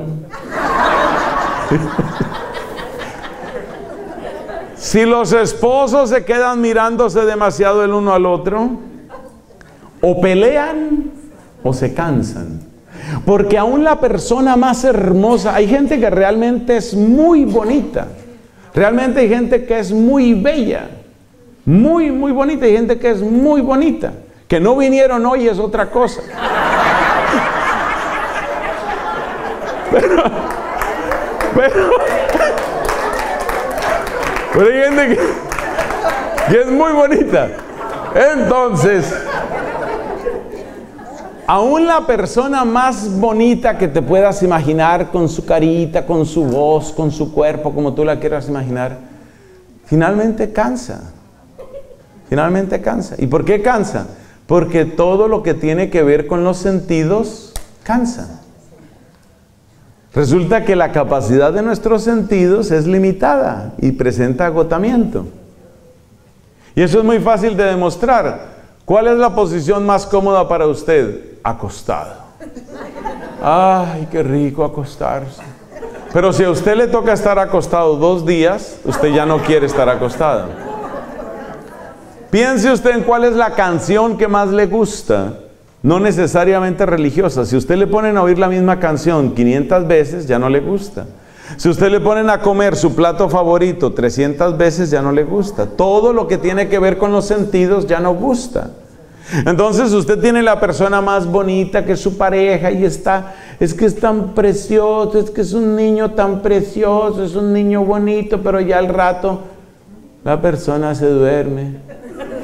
Si los esposos se quedan mirándose demasiado el uno al otro, o pelean o se cansan. Porque aún la persona más hermosa, hay gente que realmente es muy bonita. Realmente hay gente que es muy bella. Muy, muy bonita. Hay gente que es muy bonita. Que no vinieron hoy es otra cosa. Pero, pero, pero hay gente que, que es muy bonita. Entonces, aún la persona más bonita que te puedas imaginar, con su carita, con su voz, con su cuerpo, como tú la quieras imaginar, finalmente cansa. Finalmente cansa. ¿Y por qué cansa? Porque todo lo que tiene que ver con los sentidos cansa. Resulta que la capacidad de nuestros sentidos es limitada y presenta agotamiento. Y eso es muy fácil de demostrar. ¿Cuál es la posición más cómoda para usted? Acostado. Ay, qué rico acostarse. Pero si a usted le toca estar acostado dos días, usted ya no quiere estar acostado. Piense usted en cuál es la canción que más le gusta, no necesariamente religiosa. Si usted le ponen a oír la misma canción quinientas veces, ya no le gusta. Si usted le ponen a comer su plato favorito trescientas veces, ya no le gusta. Todo lo que tiene que ver con los sentidos ya no gusta. Entonces usted tiene la persona más bonita que es su pareja y está, es que es tan precioso, es que es un niño tan precioso, es un niño bonito, pero ya al rato la persona se duerme.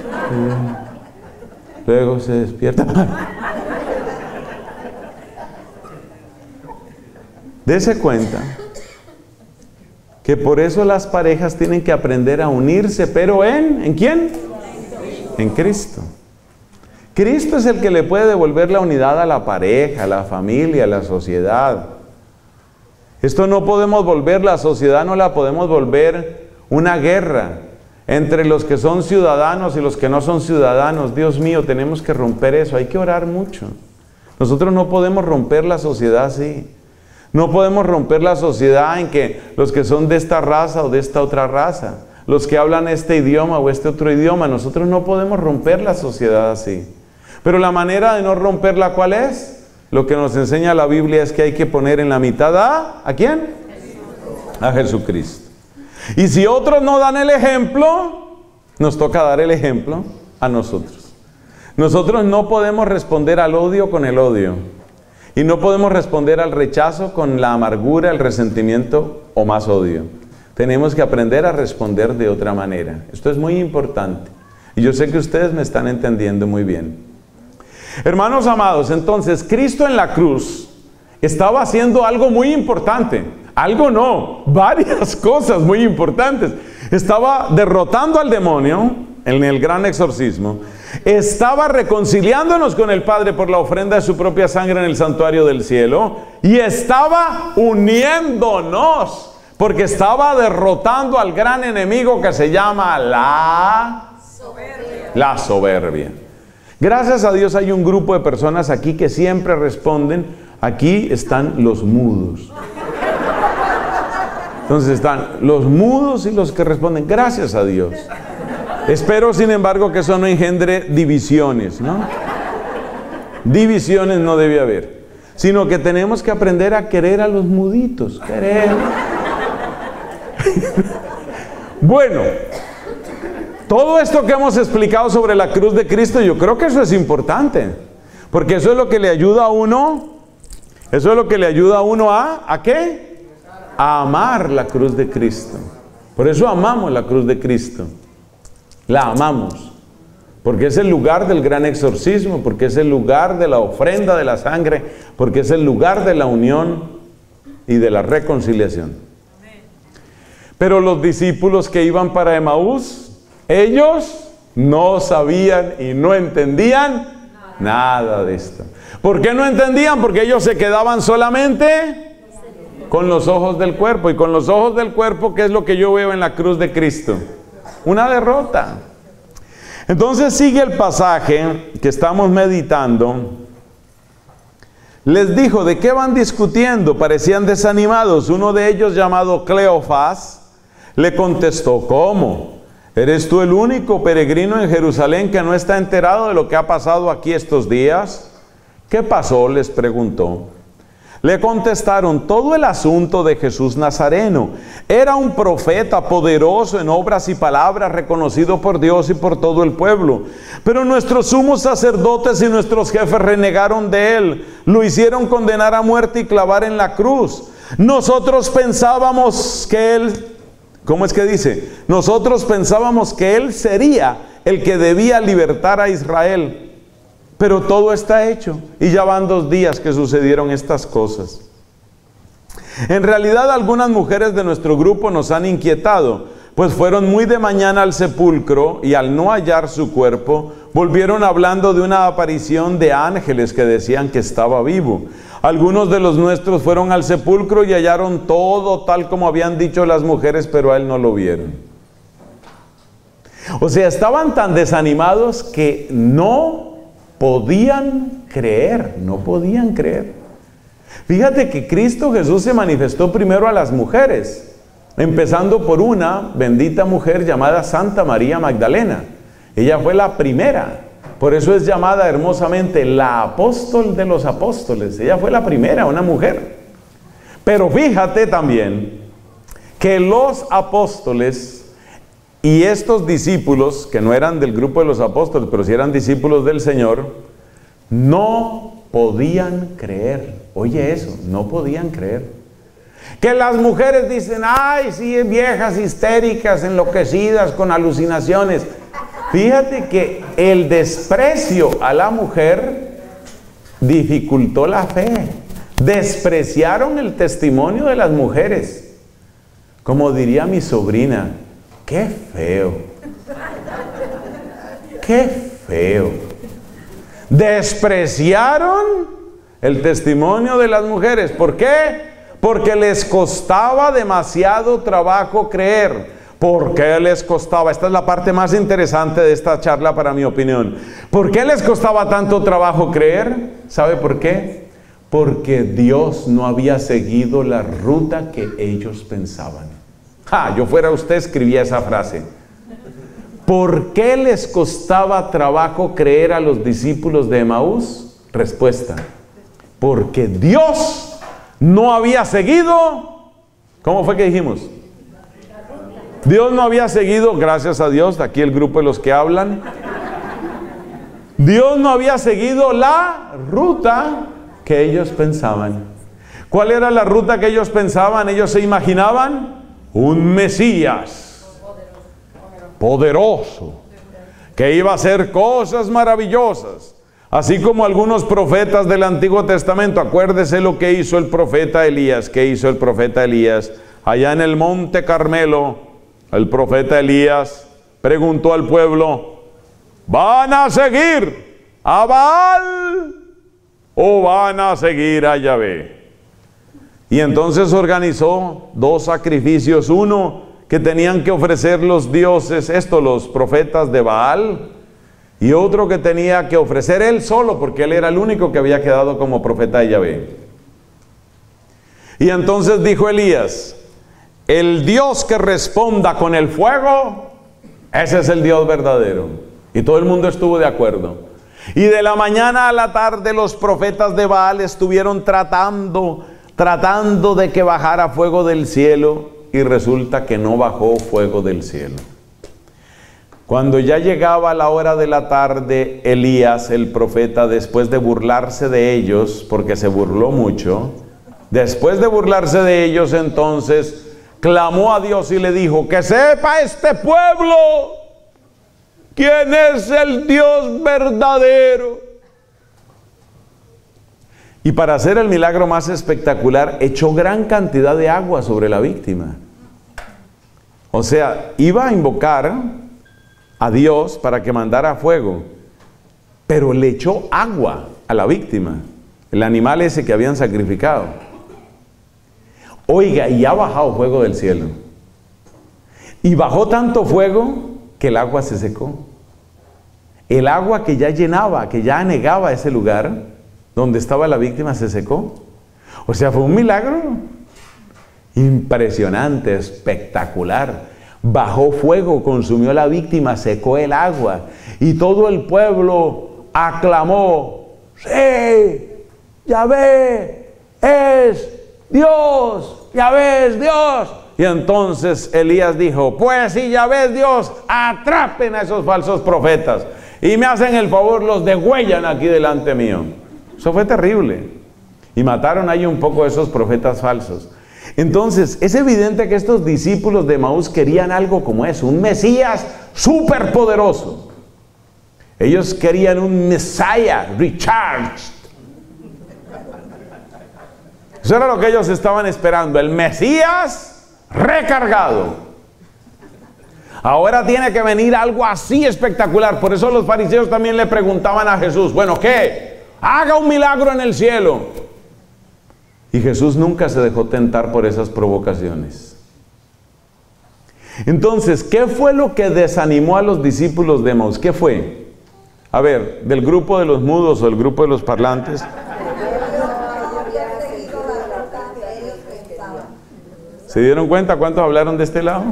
Luego se despierta. Dese cuenta que por eso las parejas tienen que aprender a unirse, pero ¿en? ¿En quién? En Cristo. Cristo es el que le puede devolver la unidad a la pareja, a la familia, a la sociedad. Esto no podemos volver, la sociedad no la podemos volver una guerra entre los que son ciudadanos y los que no son ciudadanos. Dios mío, tenemos que romper eso. Hay que orar mucho. Nosotros no podemos romper la sociedad así. No podemos romper la sociedad en que los que son de esta raza o de esta otra raza, los que hablan este idioma o este otro idioma, nosotros no podemos romper la sociedad así. Pero la manera de no romperla, ¿cuál es? Lo que nos enseña la Biblia es que hay que poner en la mitad a, ¿a quién? A Jesucristo. Y si otros no dan el ejemplo, nos toca dar el ejemplo a nosotros. Nosotros no podemos responder al odio con el odio. Y no podemos responder al rechazo con la amargura, el resentimiento o más odio. Tenemos que aprender a responder de otra manera. Esto es muy importante. Y yo sé que ustedes me están entendiendo muy bien. Hermanos amados, entonces Cristo en la cruz estaba haciendo algo muy importante. Algo no, varias cosas muy importantes. Estaba derrotando al demonio en el gran exorcismo. Estaba reconciliándonos con el Padre por la ofrenda de su propia sangre en el santuario del cielo. Y estaba uniéndonos, porque estaba derrotando al gran enemigo que se llama la soberbia. La soberbia. Gracias a Dios hay un grupo de personas aquí que siempre responden. Aquí están los mudos. Entonces están los mudos y los que responden. Gracias a Dios. Espero, sin embargo, que eso no engendre divisiones, ¿no? Divisiones no debe haber, sino que tenemos que aprender a querer a los muditos. Querer. Bueno, todo esto que hemos explicado sobre la cruz de Cristo, yo creo que eso es importante, porque eso es lo que le ayuda a uno, eso es lo que le ayuda a uno a, ¿a qué? A amar la cruz de Cristo. Por eso amamos la cruz de Cristo. La amamos, porque es el lugar del gran exorcismo, porque es el lugar de la ofrenda de la sangre, porque es el lugar de la unión y de la reconciliación. Pero los discípulos que iban para Emaús, ellos no sabían y no entendían nada de esto. ¿Por qué no entendían? Porque ellos se quedaban solamente con los ojos del cuerpo. Y con los ojos del cuerpo, ¿qué es lo que yo veo en la cruz de Cristo? Una derrota. Entonces sigue el pasaje que estamos meditando. Les dijo, ¿de qué van discutiendo? Parecían desanimados. Uno de ellos, llamado Cleofás, le contestó, ¿cómo? ¿Eres tú el único peregrino en Jerusalén que no está enterado de lo que ha pasado aquí estos días? ¿Qué pasó?, les preguntó. Le contestaron, todo el asunto de Jesús Nazareno. Era un profeta poderoso en obras y palabras, reconocido por Dios y por todo el pueblo. Pero nuestros sumos sacerdotes y nuestros jefes renegaron de él. Lo hicieron condenar a muerte y clavar en la cruz. Nosotros pensábamos que él, ¿cómo es que dice? Nosotros pensábamos que él sería el que debía libertar a Israel. Pero todo está hecho y ya van dos días que sucedieron estas cosas. En realidad algunas mujeres de nuestro grupo nos han inquietado, pues fueron muy de mañana al sepulcro y al no hallar su cuerpo, volvieron hablando de una aparición de ángeles que decían que estaba vivo. Algunos de los nuestros fueron al sepulcro y hallaron todo tal como habían dicho las mujeres, pero a él no lo vieron. O sea, estaban tan desanimados que no podían creer, no podían creer. Fíjate que Cristo Jesús se manifestó primero a las mujeres, empezando por una bendita mujer llamada Santa María Magdalena. Ella fue la primera, por eso es llamada hermosamente la apóstol de los apóstoles. Ella fue la primera, una mujer. Pero fíjate también que los apóstoles y estos discípulos, que no eran del grupo de los apóstoles, pero sí eran discípulos del Señor, no podían creer. Oye eso, no podían creer. Que las mujeres dicen, ay, sí, viejas histéricas, enloquecidas, con alucinaciones. Fíjate que el desprecio a la mujer dificultó la fe. Despreciaron el testimonio de las mujeres. Como diría mi sobrina, ¡qué feo! ¡Qué feo! Despreciaron el testimonio de las mujeres. ¿Por qué? Porque les costaba demasiado trabajo creer. ¿Por qué les costaba? Esta es la parte más interesante de esta charla para mi opinión. ¿Por qué les costaba tanto trabajo creer? ¿Sabe por qué? Porque Dios no había seguido la ruta que ellos pensaban. Ah, yo fuera usted escribía esa frase. ¿Por qué les costaba trabajo creer a los discípulos de Emaús? Respuesta: porque Dios no había seguido, ¿cómo fue que dijimos? Dios no había seguido, gracias a Dios, aquí el grupo de los que hablan. Dios no había seguido la ruta que ellos pensaban. ¿Cuál era la ruta que ellos pensaban? Ellos se imaginaban un Mesías poderoso, que iba a hacer cosas maravillosas. Así como algunos profetas del Antiguo Testamento. Acuérdese lo que hizo el profeta Elías. ¿Qué hizo el profeta Elías? Allá en el Monte Carmelo, el profeta Elías preguntó al pueblo: ¿van a seguir a Baal o van a seguir a Yahvé? Y entonces organizó dos sacrificios. Uno que tenían que ofrecer los dioses, esto, los profetas de Baal. Y otro que tenía que ofrecer él solo, porque él era el único que había quedado como profeta de Yahvé. Y entonces dijo Elías: el Dios que responda con el fuego, ese es el Dios verdadero. Y todo el mundo estuvo de acuerdo. Y de la mañana a la tarde los profetas de Baal estuvieron tratando, tratando de que bajara fuego del cielo, y resulta que no bajó fuego del cielo. Cuando ya llegaba la hora de la tarde, Elías, el profeta, después de burlarse de ellos, porque se burló mucho, después de burlarse de ellos, entonces clamó a Dios y le dijo: que sepa este pueblo quién es el Dios verdadero. Y para hacer el milagro más espectacular, echó gran cantidad de agua sobre la víctima. O sea, iba a invocar a Dios para que mandara fuego, pero le echó agua a la víctima, el animal ese que habían sacrificado. Oiga, y ha bajado fuego del cielo. Y bajó tanto fuego que el agua se secó. El agua que ya llenaba, que ya anegaba ese lugar donde estaba la víctima, se secó. O sea, fue un milagro impresionante, espectacular. Bajó fuego, consumió a la víctima, secó el agua, y todo el pueblo aclamó: sí, Yahvé es Dios, Yahvé es Dios. Y entonces Elías dijo: pues si Yahvé es Dios, atrapen a esos falsos profetas y me hacen el favor, los degüellan aquí delante mío. Eso fue terrible, y mataron ahí un poco a esos profetas falsos. Entonces, es evidente que estos discípulos de Emaús querían algo como eso, un Mesías súper poderoso. Ellos querían un Messiah recharged. Eso era lo que ellos estaban esperando, el Mesías recargado. Ahora tiene que venir algo así espectacular. Por eso los fariseos también le preguntaban a Jesús: bueno, ¿qué? Haga un milagro en el cielo. Y Jesús nunca se dejó tentar por esas provocaciones. Entonces, ¿qué fue lo que desanimó a los discípulos de Emaús? ¿Qué fue? A ver, del grupo de los mudos o el grupo de los parlantes. ¿Se dieron cuenta cuántos hablaron de este lado?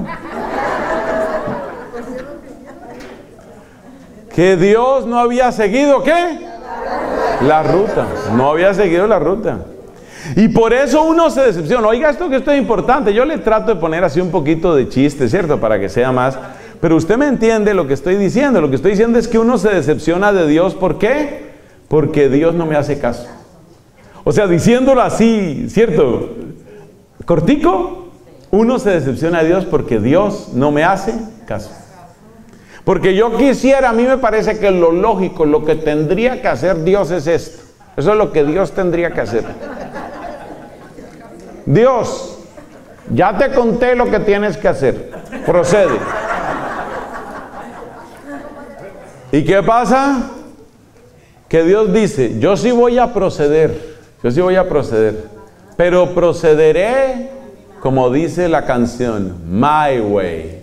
Que Dios no había seguido, ¿qué? La ruta. No había seguido la ruta. Y por eso uno se decepciona. Oiga, esto que esto es importante. Yo le trato de poner así un poquito de chiste, ¿cierto? Para que sea más. Pero usted me entiende lo que estoy diciendo. Lo que estoy diciendo es que uno se decepciona de Dios. ¿Por qué? Porque Dios no me hace caso. O sea, diciéndolo así, ¿cierto? Cortico, uno se decepciona de Dios porque Dios no me hace caso. Porque yo quisiera, a mí me parece que lo lógico, lo que tendría que hacer Dios es esto. Eso es lo que Dios tendría que hacer. Dios, ya te conté lo que tienes que hacer. Procede. ¿Y qué pasa? Que Dios dice: yo sí voy a proceder. Yo sí voy a proceder. Pero procederé como dice la canción, my way.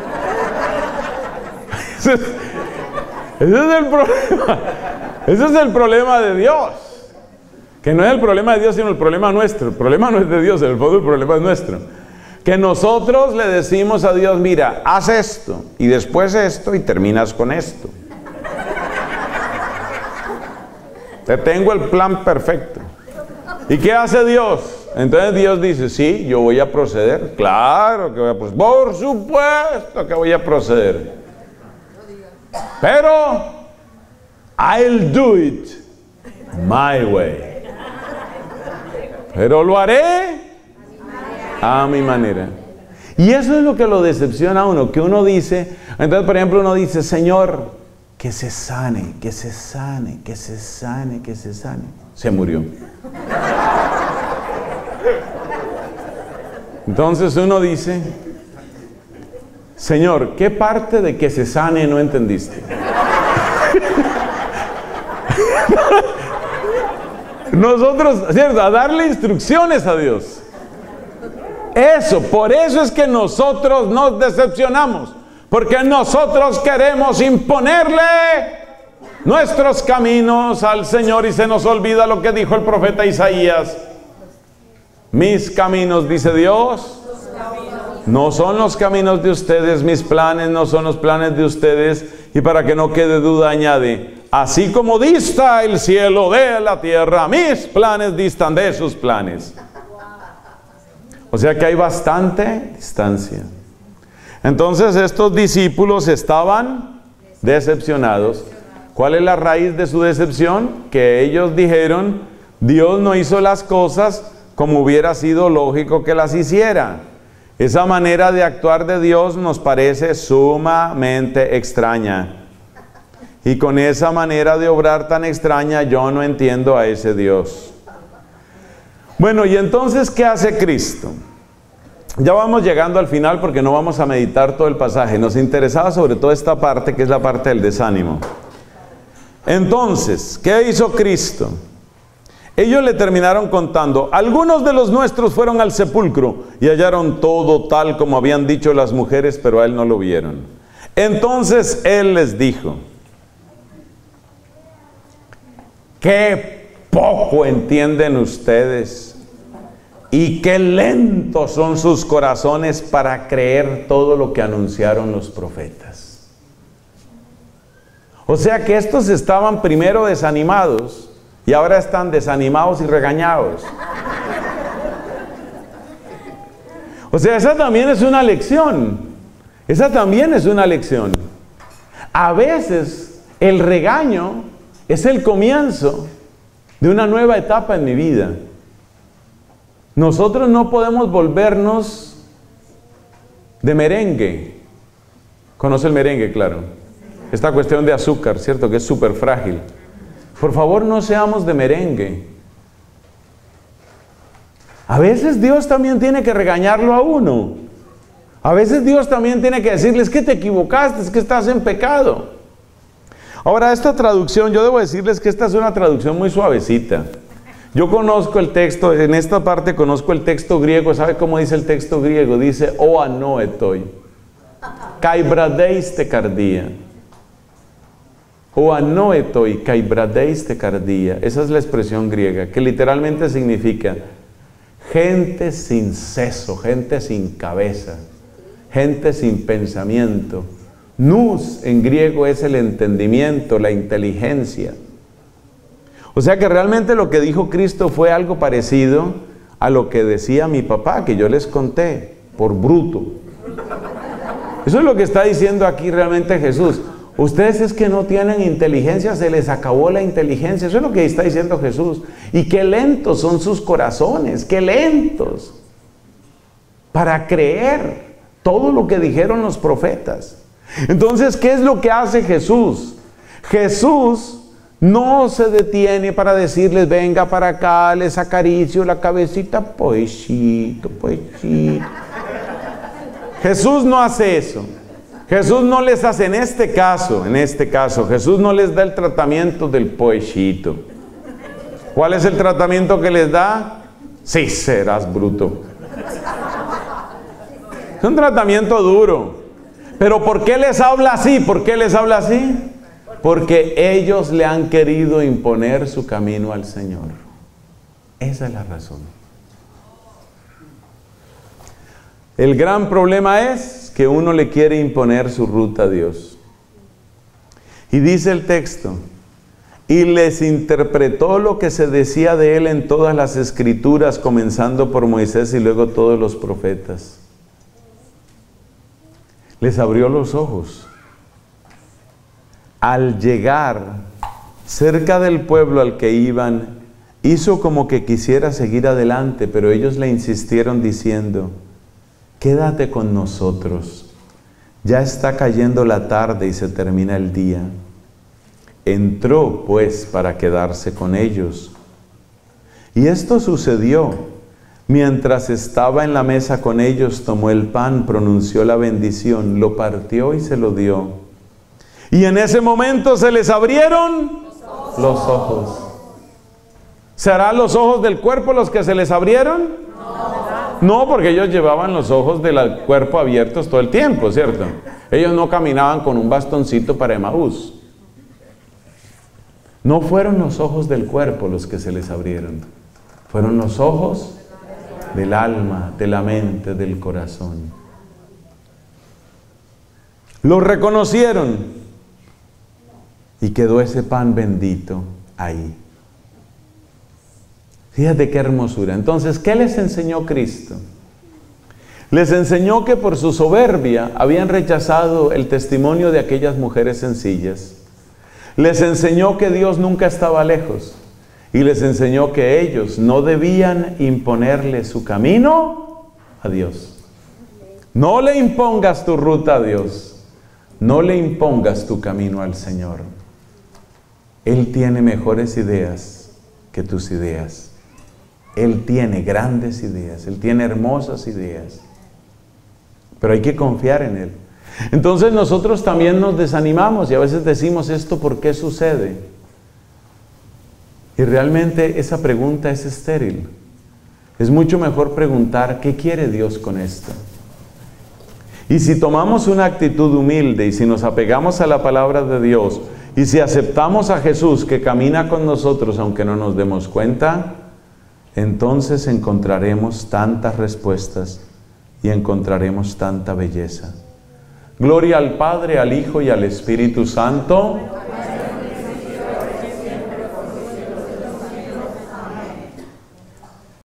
Ese es, ese es el problema. Ese es el problema de Dios. Que no es el problema de Dios, sino el problema nuestro. El problema no es de Dios, en el fondo el problema es nuestro. Que nosotros le decimos a Dios: mira, haz esto, y después esto, y terminas con esto. Te tengo el plan perfecto. ¿Y qué hace Dios? Entonces Dios dice, sí, yo voy a proceder. Claro que voy a proceder. Por supuesto que voy a proceder. Pero I'll do it my way. Pero lo haré a mi manera. Y eso es lo que lo decepciona a uno, que uno dice, entonces por ejemplo uno dice, Señor, que se sane, que se sane, que se sane, que se sane. Se murió. Entonces uno dice, Señor, ¿qué parte de que se sane no entendiste? Nosotros, ¿cierto? A darle instrucciones a Dios. Eso, por eso es que nosotros nos decepcionamos. Porque nosotros queremos imponerle nuestros caminos al Señor y se nos olvida lo que dijo el profeta Isaías. Mis caminos, dice Dios, no son los caminos de ustedes, mis planes no son los planes de ustedes. Y para que no quede duda añade, así como dista el cielo de la tierra, mis planes distan de sus planes. O sea que hay bastante distancia. Entonces estos discípulos estaban decepcionados. ¿Cuál es la raíz de su decepción? Que ellos dijeron, Dios no hizo las cosas como hubiera sido lógico que las hiciera. Esa manera de actuar de Dios nos parece sumamente extraña. Y con esa manera de obrar tan extraña, yo no entiendo a ese Dios. Bueno, y entonces, ¿qué hace Cristo? Ya vamos llegando al final porque no vamos a meditar todo el pasaje. Nos interesaba sobre todo esta parte, que es la parte del desánimo. Entonces, ¿qué hizo Cristo? Ellos le terminaron contando, algunos de los nuestros fueron al sepulcro y hallaron todo tal como habían dicho las mujeres, pero a él no lo vieron. Entonces él les dijo, qué poco entienden ustedes y qué lentos son sus corazones para creer todo lo que anunciaron los profetas. O sea que estos estaban primero desanimados y ahora están desanimados y regañados. O sea, esa también es una lección. Esa también es una lección. A veces el regaño es el comienzo de una nueva etapa en mi vida. Nosotros no podemos volvernos de merengue. ¿Conoce el merengue? Claro. Esta cuestión de azúcar, ¿cierto? Que es súper frágil. Por favor, no seamos de merengue. A veces Dios también tiene que regañarlo a uno. A veces Dios también tiene que decirles que te equivocaste, es que estás en pecado. Ahora, esta traducción, yo debo decirles que esta es una traducción muy suavecita. Yo conozco el texto, en esta parte conozco el texto griego. ¿Sabe cómo dice el texto griego? Dice, o anoetoi, kai bradeis te cardia. O anoetoi, kai bradeis te cardia. Esa es la expresión griega, que literalmente significa gente sin seso, gente sin cabeza, gente sin pensamiento. Nous en griego es el entendimiento, la inteligencia. O sea que realmente lo que dijo Cristo fue algo parecido a lo que decía mi papá, que yo les conté, por bruto. Eso es lo que está diciendo aquí realmente Jesús. Ustedes es que no tienen inteligencia, se les acabó la inteligencia. Eso es lo que está diciendo Jesús. Y qué lentos son sus corazones, qué lentos para creer todo lo que dijeron los profetas. Entonces, ¿qué es lo que hace Jesús? Jesús no se detiene para decirles, venga para acá, les acaricio la cabecita, poechito, poechito. Jesús no hace eso. Jesús no les hace, en este caso, en este caso, Jesús no les da el tratamiento del poechito. ¿Cuál es el tratamiento que les da? Sí, serás bruto. Es un tratamiento duro. Pero ¿por qué les habla así? ¿Por qué les habla así? Porque ellos le han querido imponer su camino al Señor. Esa es la razón. El gran problema es que uno le quiere imponer su ruta a Dios. Y dice el texto, y les interpretó lo que se decía de él en todas las escrituras, comenzando por Moisés y luego todos los profetas. Les abrió los ojos. Al llegar cerca del pueblo al que iban, hizo como que quisiera seguir adelante, pero ellos le insistieron diciendo: quédate con nosotros, ya está cayendo la tarde y se termina el día. Entró pues para quedarse con ellos. Y esto sucedió: mientras estaba en la mesa con ellos, tomó el pan, pronunció la bendición, lo partió y se lo dio. Y en ese momento se les abrieron los ojos. ¿Serán los ojos del cuerpo los que se les abrieron? No, porque ellos llevaban los ojos del cuerpo abiertos todo el tiempo, ¿cierto? Ellos no caminaban con un bastoncito para Emaús. No fueron los ojos del cuerpo los que se les abrieron. Fueron los ojos del alma, de la mente, del corazón. Lo reconocieron y quedó ese pan bendito ahí. Fíjate qué hermosura. Entonces, ¿qué les enseñó Cristo? Les enseñó que por su soberbia habían rechazado el testimonio de aquellas mujeres sencillas. Les enseñó que Dios nunca estaba lejos. Y les enseñó que ellos no debían imponerle su camino a Dios. No le impongas tu ruta a Dios. No le impongas tu camino al Señor. Él tiene mejores ideas que tus ideas. Él tiene grandes ideas. Él tiene hermosas ideas. Pero hay que confiar en Él. Entonces nosotros también nos desanimamos y a veces decimos: ¿esto por qué sucede? Y realmente esa pregunta es estéril. Es mucho mejor preguntar: ¿qué quiere Dios con esto? Y si tomamos una actitud humilde y si nos apegamos a la palabra de Dios y si aceptamos a Jesús que camina con nosotros aunque no nos demos cuenta, entonces encontraremos tantas respuestas y encontraremos tanta belleza. Gloria al Padre, al Hijo y al Espíritu Santo.